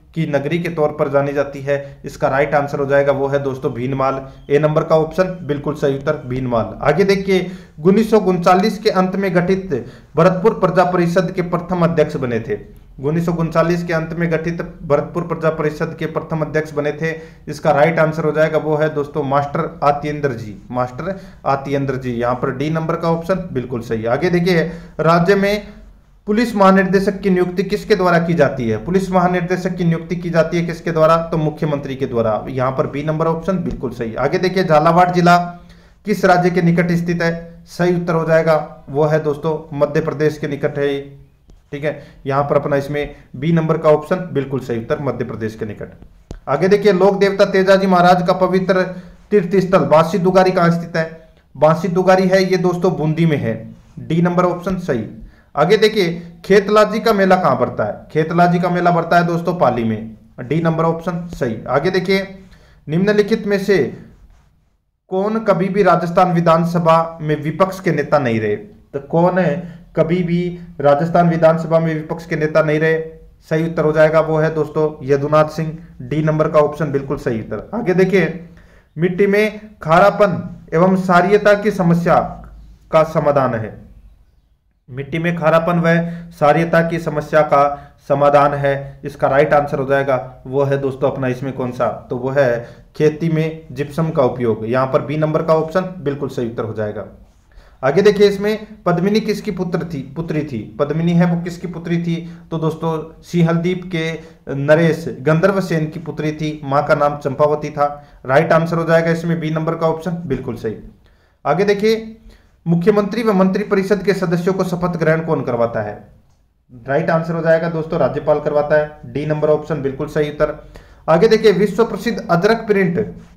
की नगरी के तौर पर जानी जाती है। इसका राइट आंसर हो जाएगा वो है दोस्तों भीनमाल। ए नंबर का ऑप्शन बिल्कुल सही उत्तर भीनमाल। आगे देखिए 1939 के अंत में गठित भरतपुर प्रजा परिषद के प्रथम अध्यक्ष बने थे। 1939 के अंत में गठित भरतपुर प्रजा परिषद के प्रथम अध्यक्ष बने थे। इसका राइट आंसर हो जाएगा वो है दोस्तों मास्टर आत्येंद्र जी, मास्टर आत्येंद्र जी। यहाँ पर डी नंबर का ऑप्शन बिल्कुल सही। आगे देखिए राज्य में पुलिस महानिर्देशक की नियुक्ति किसके द्वारा की जाती है? पुलिस महानिर्देशक की नियुक्ति की जाती है किसके द्वारा? तो मुख्यमंत्री के द्वारा। यहाँ पर बी नंबर ऑप्शन बिल्कुल सही। आगे देखिए झालावाड़ जिला किस राज्य के निकट स्थित है? सही उत्तर हो जाएगा वो है दोस्तों मध्य प्रदेश के निकट है ये, ठीक है। यहाँ पर अपना इसमें बी नंबर का ऑप्शन बिल्कुल सही उत्तर मध्य प्रदेश के निकट। आगे देखिए लोक देवता तेजाजी महाराज का पवित्र तीर्थ स्थल बांसी दुगारी कहाँ स्थित है? बांसी दुगारी है ये दोस्तों बूंदी में है। डी नंबर ऑप्शन सही। आगे देखिए खेतलाजी का मेला कहां पड़ता है? खेतलाजी का मेला पड़ता है दोस्तों पाली में। डी नंबर ऑप्शन सही। आगे देखिए निम्नलिखित में से कौन कभी भी राजस्थान विधानसभा में विपक्ष के नेता नहीं रहे? तो कौन है कभी भी राजस्थान विधानसभा में विपक्ष के नेता नहीं रहे? सही उत्तर हो जाएगा वो है दोस्तों यदुनाथ सिंह। डी नंबर का ऑप्शन बिल्कुल सही उत्तर। आगे देखिए मिट्टी में खारापन एवं क्षारीयता की समस्या का समाधान है। मिट्टी में खारापन व क्षारीयता की समस्या का समाधान है। इसका राइट आंसर हो जाएगा वो है दोस्तों अपना इसमें कौन सा? तो वो है खेती में जिप्सम का उपयोग। यहाँ पर बी नंबर का ऑप्शन बिल्कुल सही उत्तर हो जाएगा। आगे देखिए इसमें पद्मिनी किसकी पुत्री थी? पद्मिनी है वो किसकी पुत्री थी? तो दोस्तों सिंहलदीप के नरेश गंधर्व सेन की पुत्री थी। माँ का नाम चंपावती था। राइट आंसर हो जाएगा इसमें बी नंबर का ऑप्शन बिल्कुल सही। आगे देखिए मुख्यमंत्री व मंत्री परिषद के सदस्यों को शपथ ग्रहण कौन करवाता है? राइट आंसर हो जाएगा दोस्तों राज्यपाल करवाता है। डी नंबर ऑप्शन बिल्कुल सही उत्तर। आगे देखिए विश्व प्रसिद्ध अजरक प्रिंट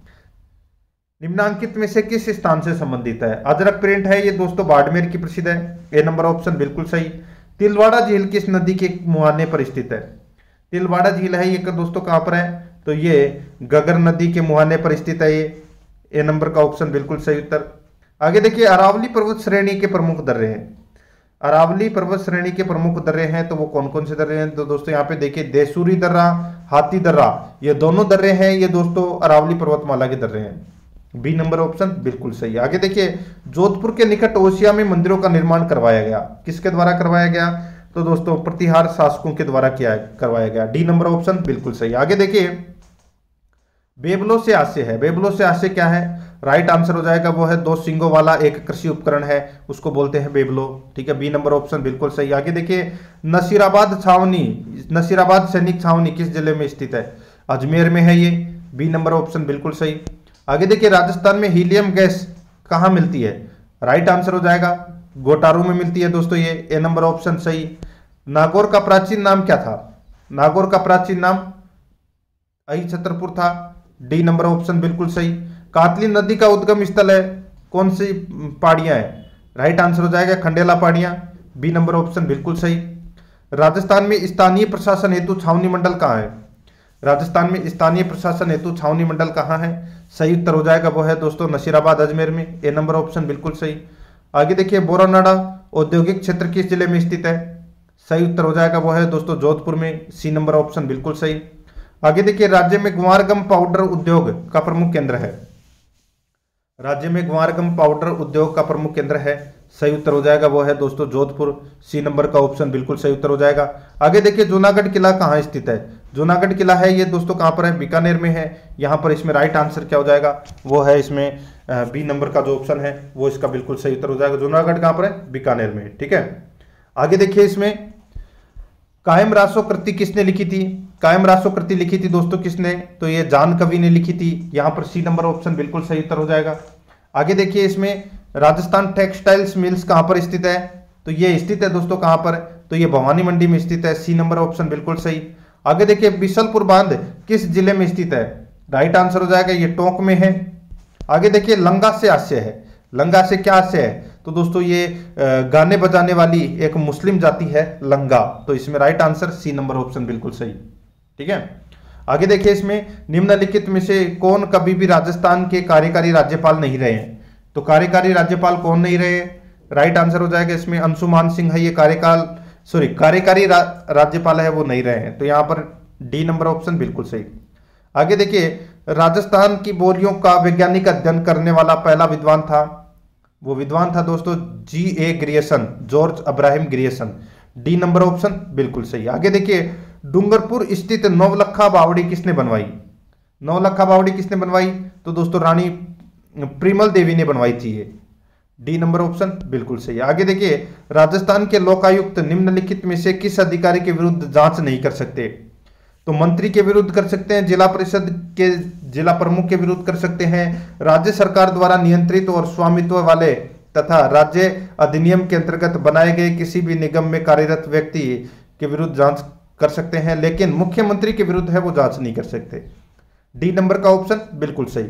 निम्नांकित में से किस स्थान से संबंधित है? अजरक प्रिंट है ये दोस्तों बाड़मेर की प्रसिद्ध है। ए नंबर ऑप्शन बिल्कुल सही। तिलवाड़ा झील किस नदी के मुहाने पर स्थित है? तिलवाड़ा झील है ये दोस्तों कहां पर है? तो ये गगर नदी के मुहाने पर स्थित है ये। ए नंबर का ऑप्शन बिल्कुल सही उत्तर। आगे देखिए अरावली पर्वत श्रेणी के प्रमुख दर्रे हैं। अरावली पर्वत श्रेणी के प्रमुख दर्रे हैं तो वो कौन कौन से दर्रे हैं? तो दोस्तों यहाँ पे देखिए देसूरी दर्रा, हाथी दर्रा, ये दोनों दर्रे हैं ये दोस्तों अरावली पर्वतमाला के दर्रे हैं। बी नंबर ऑप्शन बिल्कुल सही। आगे देखिए जोधपुर के निकट ओसिया में मंदिरों का निर्माण करवाया गया। किसके द्वारा करवाया गया? तो दोस्तों प्रतिहार शासकों के द्वारा करवाया गया। डी नंबर ऑप्शन बिल्कुल सही। आगे देखिए बेबलो से आशय है। बेबलो से आशय क्या है? राइट आंसर हो जाएगा वो है दो सिंगों वाला एक कृषि उपकरण है, उसको बोलते हैं बेबलो, ठीक है। बी नंबर ऑप्शन बिल्कुल सही। आगे देखिए नसीराबाद छावनी, नसीराबाद सैनिक छावनी किस जिले में स्थित है? अजमेर में है ये। बी नंबर ऑप्शन बिल्कुल सही। आगे देखिए राजस्थान में हीलियम गैस कहाँ मिलती है? राइट आंसर हो जाएगा गोटारू में मिलती है दोस्तों ये। ए नंबर ऑप्शन सही। नागौर का प्राचीन नाम क्या था? नागौर का प्राचीन नाम अहि छतरपुर था। डी नंबर ऑप्शन बिल्कुल सही। कातली नदी का उद्गम स्थल है कौन सी पहाड़ियां है? राइट आंसर हो जाएगा खंडेला पहाड़ियां। बी नंबर ऑप्शन बिल्कुल सही। राजस्थान में स्थानीय प्रशासन हेतु छावनी मंडल कहाँ है? राजस्थान में स्थानीय प्रशासन हेतु छावनी मंडल कहाँ है? सही उत्तर हो जाएगा वो है दोस्तों नसीराबाद अजमेर में। ए नंबर ऑप्शन बिल्कुल सही। आगे देखिए बोरानाडा औद्योगिक क्षेत्र किस जिले में स्थित है? सही उत्तर हो जाएगा वो है दोस्तों जोधपुर में। सी नंबर ऑप्शन बिल्कुल सही। आगे देखिए राज्य में ग्वारगम पाउडर उद्योग का प्रमुख केंद्र है। राज्य में ग्वारगम पाउडर उद्योग का प्रमुख केंद्र है। सही उत्तर हो जाएगा वो है दोस्तों जोधपुर। सी नंबर का ऑप्शन बिल्कुल सही उत्तर हो जाएगा। आगे देखिए जूनागढ़ किला कहाँ स्थित है? जूनागढ़ किला है ये दोस्तों कहाँ पर है? बीकानेर में है। यहाँ पर इसमें राइट आंसर क्या हो जाएगा? वो है इसमें बी नंबर का जो ऑप्शन है वो इसका बिल्कुल सही उत्तर हो जाएगा। जूनागढ़ कहाँ पर है? बीकानेर में, ठीक है। आगे देखिए इसमें कायम रासो कृति किसने लिखी थी? कायम रासो कृति लिखी थी दोस्तों किसने? तो ये जान कवि ने लिखी थी। यहाँ पर सी नंबर ऑप्शन बिल्कुल सही उत्तर हो जाएगा। आगे देखिए इसमें राजस्थान टेक्सटाइल्स मिल्स कहाँ पर स्थित है? तो ये स्थित है दोस्तों कहाँ पर? तो ये भवानी मंडी में स्थित है। सी नंबर ऑप्शन बिल्कुल सही। आगे देखिए बिशलपुर बांध किस जिले में स्थित है? राइट आंसर हो जाएगा ये टोंक में है। आगे देखिए लंगा से आशय है। लंगा से क्या आशय है? तो दोस्तों ये गाने बजाने वाली एक मुस्लिम जाति है लंगा। तो इसमें right answer C number option बिल्कुल सही, ठीक है। आगे देखिए इसमें निम्नलिखित में से कौन कभी भी राजस्थान के कार्यकारी राज्यपाल नहीं रहे हैं? तो कार्यकारी राज्यपाल कौन नहीं रहे? राइट आंसर हो जाएगा इसमें अंशुमान सिंह है ये कार्यकारी राज्यपाल है वो नहीं रहे हैं। तो यहाँ पर डी नंबर ऑप्शन बिल्कुल सही। आगे देखिए, राजस्थान की बोलियों का वैज्ञानिक अध्ययन करने वाला पहला विद्वान था, वो विद्वान था दोस्तों G.A. Grierson, George Abraham Grierson. D number option बिल्कुल सही। आगे देखिए, डूंगरपुर स्थित नवलखा बावड़ी किसने बनवाई? नवलखा बावड़ी किसने बनवाई? तो दोस्तों रानी प्रिमल देवी ने बनवाई थी ये। डी नंबर ऑप्शन बिल्कुल सही। आगे देखिए, राजस्थान के लोकायुक्त निम्नलिखित में से किस अधिकारी के विरुद्ध जांच नहीं कर सकते? तो मंत्री के विरुद्ध कर सकते हैं, जिला परिषद के जिला प्रमुख के विरुद्ध कर सकते हैं, राज्य सरकार द्वारा नियंत्रित और स्वामित्व वाले तथा राज्य अधिनियम के अंतर्गत बनाए गए किसी भी निगम में कार्यरत व्यक्ति के विरुद्ध जांच कर सकते हैं, लेकिन मुख्यमंत्री के विरुद्ध है वो जांच नहीं कर सकते। डी नंबर का ऑप्शन बिल्कुल सही।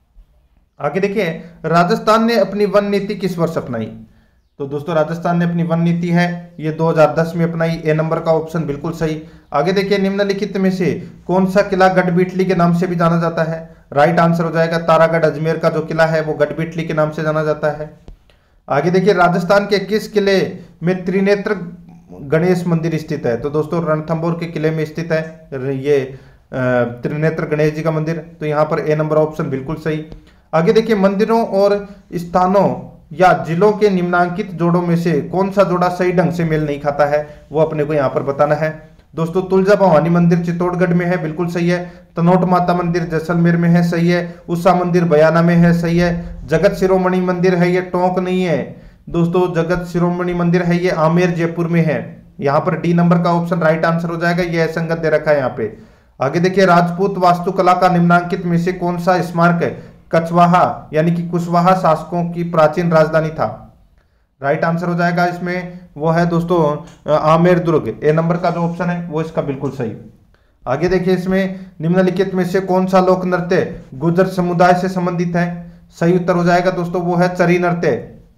आगे देखिए, राजस्थान ने अपनी वन नीति किस वर्ष अपनाई? तो दोस्तों राजस्थान ने अपनी वन नीति है ये 2010 में अपनाई। ए नंबर का ऑप्शन बिल्कुल सही। आगे देखिए, निम्नलिखित में से कौन सा किला गढ़बिटली के नाम से भी जाना जाता है? राइट आंसर हो जाएगा तारागढ़। अजमेर का जो किला है वो गढ़बिटली के नाम से जाना जाता है। आगे देखिए, राजस्थान के किस किले में त्रिनेत्र गणेश मंदिर स्थित है? तो दोस्तों रणथंभौर के किले में स्थित है ये त्रिनेत्र गणेश जी का मंदिर। तो यहाँ पर ए नंबर ऑप्शन बिल्कुल सही। आगे देखिए, मंदिरों और स्थानों या जिलों के निम्नांकित जोड़ों में से कौन सा जोड़ा सही ढंग से मेल नहीं खाता है, वो अपने को यहाँ पर बताना है। दोस्तों तुलजा भवानी मंदिर चित्तौड़गढ़ में है, बिल्कुल सही है। तनोट माता मंदिर जैसलमेर में है, सही है। उषा मंदिर बयाना में है, सही है। जगत शिरोमणि मंदिर है ये टोंक नहीं है दोस्तों, जगत शिरोमणि मंदिर है ये आमेर जयपुर में है। यहाँ पर डी नंबर का ऑप्शन राइट आंसर हो जाएगा, ये असंगत दे रखा है यहाँ पे। आगे देखिए, राजपूत वास्तुकला का निम्नांकित में से कौन सा स्मारक है कछवाहा यानी कि कुशवाहा शासकों की प्राचीन राजधानी था? राइट आंसर हो जाएगा इसमें वो है दोस्तों आमेर दुर्ग। ए नंबर का जो ऑप्शन है वो इसका बिल्कुल सही। आगे देखिए, इसमें निम्नलिखित में से कौन सा लोक नृत्य गुर्जर समुदाय से संबंधित है? सही उत्तर हो जाएगा दोस्तों वो है चरी नृत्य।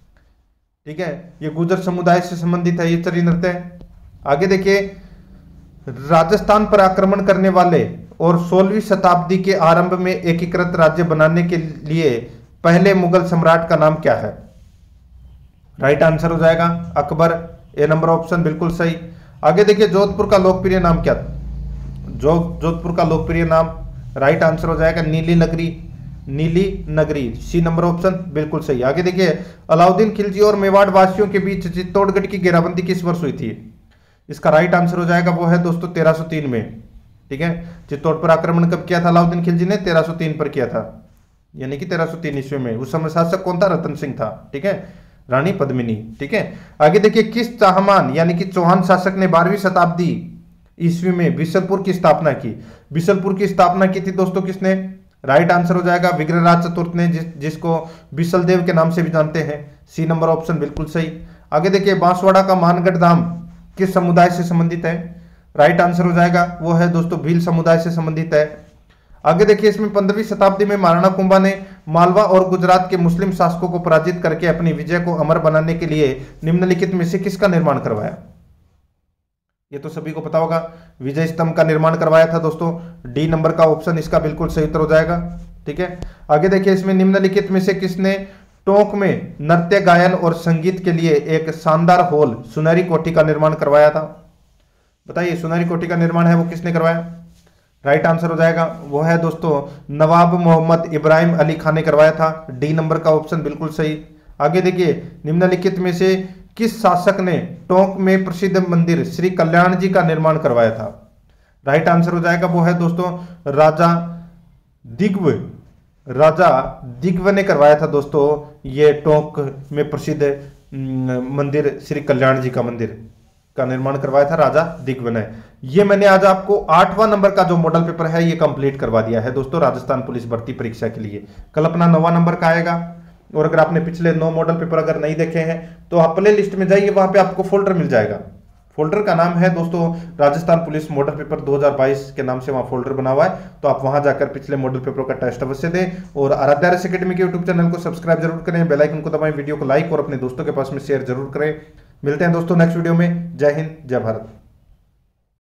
ठीक है, ये गुर्जर समुदाय से संबंधित है ये चरी नृत्य। आगे देखिए, राजस्थान पर आक्रमण करने वाले और 16वीं शताब्दी के आरंभ में एकीकृत राज्य बनाने के लिए पहले मुगल सम्राट का नाम क्या है? राइट आंसर हो जाएगा अकबर। ए नंबर ऑप्शन बिल्कुल सही। आगे देखिए, जोधपुर का लोकप्रिय नाम क्या? जोधपुर का लोकप्रिय नाम राइट आंसर हो जाएगा नीली नगरी। नीली नगरी, सी नंबर ऑप्शन बिल्कुल सही। आगे देखिए, अलाउद्दीन खिलजी और मेवाड़ वासियों के बीच चित्तौड़गढ़ की घेराबंदी किस वर्ष हुई थी? इसका राइट आंसर हो जाएगा वो है दोस्तों 1303 में। ठीक है, चित्तौड़ पर आक्रमण कब किया था अलाउद्दीन खिलजी ने? 1303 पर किया था, यानी कि 1303 ईस्वी में। उस समय शासक कौन था? रतन सिंह था। ठीक है, रानी पद्मिनी। ठीक है, आगे देखिए, किस चाहमान यानी कि चौहान शासक ने 12वीं शताब्दी ईस्वी में बिशलपुर की स्थापना की? बिशलपुर की स्थापना की थी दोस्तों किसने? राइट आंसर हो जाएगा विग्रहराज चतुर्थ ने, जिसको बिशल देव के नाम से भी जानते हैं। सी नंबर ऑप्शन बिल्कुल सही। आगे देखिए, बांसवाड़ा का मानगढ़ धाम किस समुदाय से संबंधित है? राइट आंसर हो जाएगा वो है दोस्तों भील समुदाय से संबंधित है। आगे देखिए, इसमें 15वीं शताब्दी में महाराणा कुंभा ने मालवा और गुजरात के मुस्लिम शासकों को पराजित करके अपनी विजय को अमर बनाने के लिए निम्नलिखित में से किसका निर्माण करवाया? ये तो सभी को पता होगा, विजय स्तंभ का निर्माण करवाया था दोस्तों। डी नंबर का ऑप्शन इसका बिल्कुल सही उत्तर हो जाएगा। ठीक है, आगे देखिए, इसमें निम्नलिखित में से किसने टोंक में नृत्य गायन और संगीत के लिए एक शानदार हॉल सुनहरी कोठी का निर्माण करवाया था? बताइए, सुनहरी कोठी का निर्माण है वो किसने करवाया? राइट आंसर हो जाएगा वो है दोस्तों नवाब मोहम्मद इब्राहिम अली खान ने करवाया था। डी नंबर का ऑप्शन बिल्कुल सही। आगे देखिए, निम्नलिखित में से किस शासक ने टोंक में प्रसिद्ध मंदिर श्री कल्याण जी का निर्माण करवाया था? राइट आंसर हो जाएगा वो है दोस्तों राजा दिग्व ने करवाया था दोस्तों ये टोंक में प्रसिद्ध मंदिर श्री कल्याण जी का मंदिर का निर्माण करवाया था राजा दिग्व ने। ये मैंने आज आपको 8वां नंबर का जो मॉडल पेपर है ये कंप्लीट करवा दिया है दोस्तों राजस्थान पुलिस भर्ती परीक्षा के लिए। कल अपना 9वां नंबर का आएगा। और अगर आपने पिछले 9 मॉडल पेपर अगर नहीं देखे हैं तो आप प्ले लिस्ट में जाइए, वहां पे आपको फोल्डर मिल जाएगा। फोल्डर का नाम है दोस्तों राजस्थान पुलिस मॉडल पेपर 2022 के नाम से वहां फोल्डर बना हुआ है। तो आप वहां जाकर पिछले मॉडल पेपर का टेस्ट अवश्य दें और आराध्या रेस एकेडमी के यूट्यूब चैनल को सब्सक्राइब जरूर करें, बेल आइकन को दबाएं, वीडियो को लाइक और अपने दोस्तों के पास में शेयर जरूर करें। मिलते हैं दोस्तों नेक्स्ट वीडियो में। जय हिंद, जय भारत।